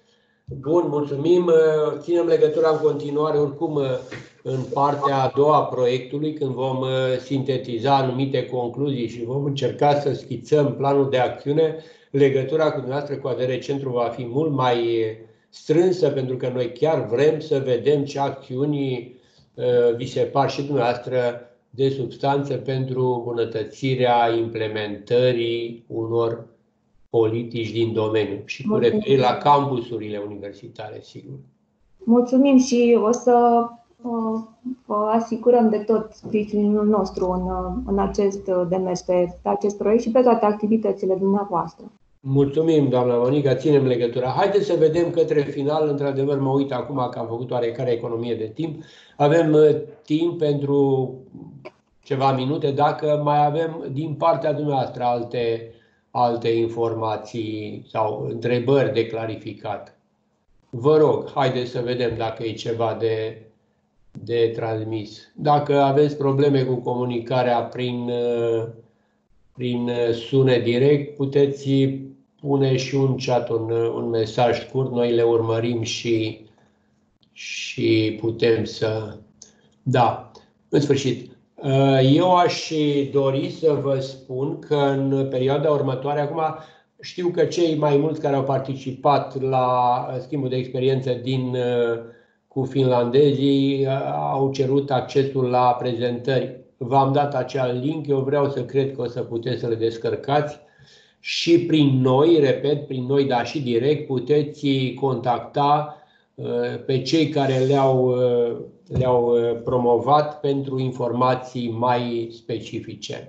Bun, mulțumim. Ținem legătura în continuare oricum în partea a doua a proiectului, când vom sintetiza anumite concluzii și vom încerca să schițăm planul de acțiune. Legătura cu dumneavoastră, cu A D R Centru, va fi mult mai strânsă, pentru că noi chiar vrem să vedem ce acțiuni vi se par și dumneavoastră de substanță pentru îmbunătățirea implementării unor politici din domeniu și cu referire la campusurile universitare, sigur. Mulțumim și o să vă asigurăm de tot sprijinul nostru în, în acest demers, pe acest proiect și pe toate activitățile dumneavoastră. Mulțumim, doamna Monica, ținem legătura. Haideți să vedem către final. Într-adevăr, mă uit acum că am făcut oarecare economie de timp. Avem timp pentru ceva minute, dacă mai avem din partea dumneavoastră alte, alte informații sau întrebări de clarificat. Vă rog, haideți să vedem dacă e ceva de, de transmis. Dacă aveți probleme cu comunicarea prin, prin sunet direct, puteți pune și un chat, un, un mesaj scurt. Noi le urmărim și, și putem să... Da, în sfârșit. Eu aș dori să vă spun că în perioada următoare, acum știu că cei mai mulți care au participat la schimbul de experiență din, cu finlandezii au cerut accesul la prezentări. V-am dat acel link, eu vreau să cred că o să puteți să le descărcați și prin noi, repet, prin noi, dar și direct, puteți contacta pe cei care le-au le-au promovat pentru informații mai specifice.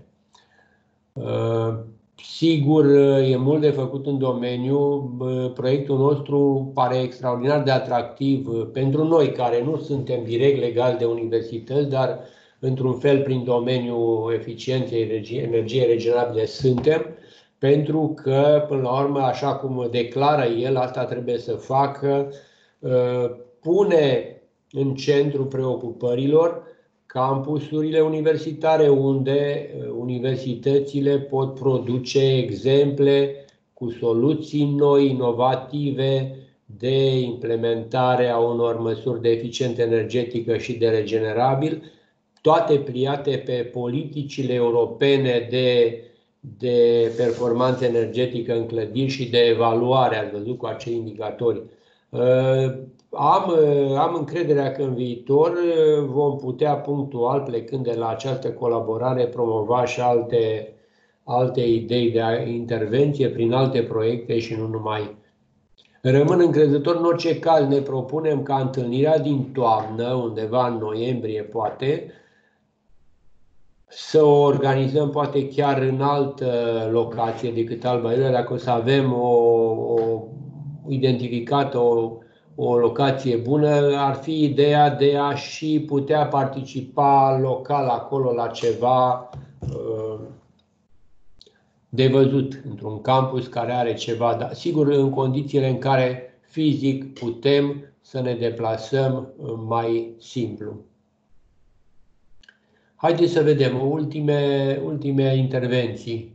Sigur, e mult de făcut în domeniu. Proiectul nostru pare extraordinar de atractiv pentru noi, care nu suntem direct legali de universități, dar într-un fel prin domeniul eficienței energiei regenerabile suntem, pentru că, până la urmă, așa cum declară el, asta trebuie să facă, pune în centrul preocupărilor campusurile universitare, unde universitățile pot produce exemple cu soluții noi, inovative, de implementare a unor măsuri de eficiență energetică și de regenerabil, toate pliate pe politicile europene de, de performanță energetică în clădiri și de evaluare, ați văzut cu acei indicatori. Am, am încrederea că în viitor vom putea punctual, plecând de la această colaborare, promova și alte, alte idei de intervenție prin alte proiecte și nu numai. Rămân încrezător, în orice caz ne propunem ca întâlnirea din toamnă, undeva în noiembrie poate, să o organizăm poate chiar în altă locație decât Alba Iulia, dacă o să avem o, o identificată o o locație bună, ar fi ideea de a și putea participa local acolo la ceva de văzut, într-un campus care are ceva, dar sigur în condițiile în care fizic putem să ne deplasăm mai simplu. Haideți să vedem ultime, ultime intervenții.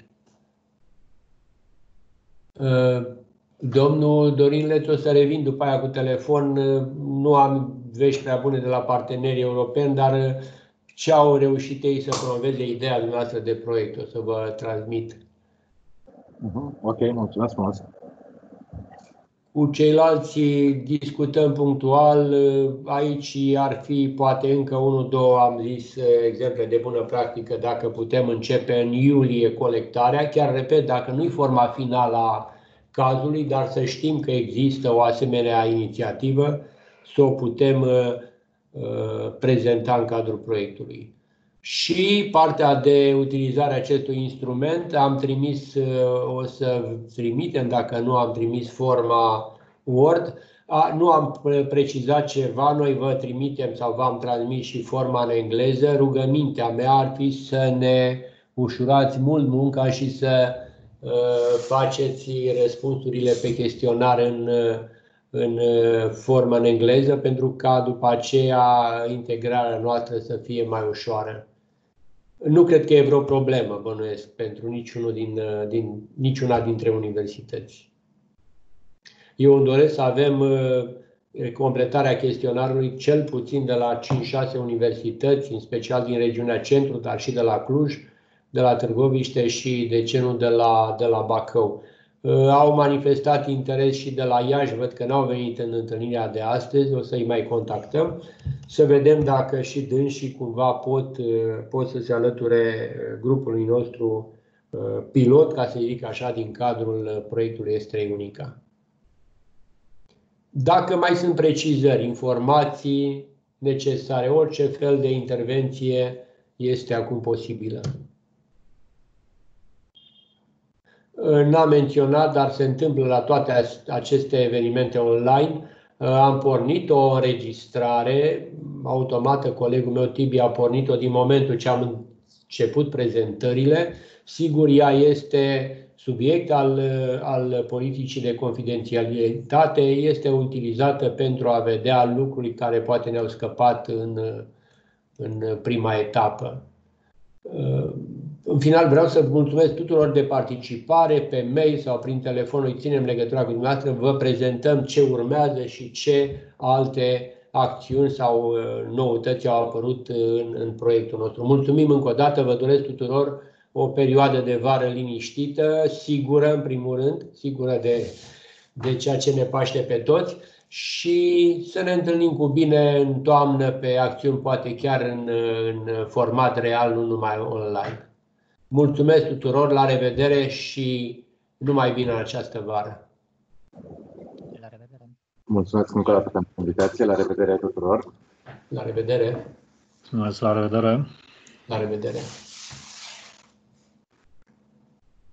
Domnul Dorin Leț, o să revin după aia cu telefon. Nu am vești prea bune de la partenerii europeni, dar ce au reușit ei să promoveze ideea dumneavoastră de proiect, o să vă transmit. Ok, mulțumesc frumos. Cu ceilalți discutăm punctual. Aici ar fi poate încă unul, două, am zis, exemple de bună practică, dacă putem începe în iulie colectarea. Chiar repet, dacă nu-i forma finală a cazului, dar să știm că există o asemenea inițiativă, să o putem uh, uh, prezenta în cadrul proiectului. Și partea de utilizare a acestui instrument, am trimis, uh, o să trimitem, dacă nu am trimis forma Word, a, nu am precizat ceva, noi vă trimitem sau v-am transmis și forma în engleză. Rugămintea mea ar fi să ne ușurați mult munca și să faceți răspunsurile pe chestionar în, în formă în engleză, pentru ca după aceea integrarea noastră să fie mai ușoară. Nu cred că e vreo problemă, bănuiesc, pentru niciunul din, din, niciuna dintre universități. Eu îmi doresc să avem completarea chestionarului cel puțin de la cinci șase universități, în special din regiunea centru, dar și de la Cluj, de la Târgoviște și, de ce nu, de la, de la Bacău. Au manifestat interes și de la Iași, văd că n-au venit în întâlnirea de astăzi, o să-i mai contactăm, să vedem dacă și dânsii cumva pot, pot să se alăture grupului nostru pilot, ca să zic așa, din cadrul proiectului S trei Unica. Dacă mai sunt precizări, informații necesare, orice fel de intervenție este acum posibilă. N-am menționat, dar se întâmplă la toate aceste evenimente online. Am pornit o înregistrare automată, colegul meu Tibi a pornit-o din momentul ce am început prezentările. Sigur, ea este subiect al, al politicii de confidențialitate, este utilizată pentru a vedea lucruri care poate ne-au scăpat în, în prima etapă. În final vreau să vă mulțumesc tuturor de participare, pe mail sau prin telefon, îi ținem legătura cu dumneavoastră, vă prezentăm ce urmează și ce alte acțiuni sau noutăți au apărut în, în proiectul nostru. Mulțumim încă o dată, vă doresc tuturor o perioadă de vară liniștită, sigură în primul rând, sigură de, de ceea ce ne paște pe toți și să ne întâlnim cu bine în toamnă pe acțiuni, poate chiar în, în format real, nu numai online. Mulțumesc tuturor, la revedere și numai bine în această vară. La revedere. Mulțumesc încă o dată pentru invitație, la revedere tuturor. La revedere. Mulțumesc, la revedere. La revedere.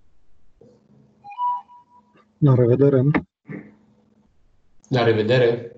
La revedere. La revedere.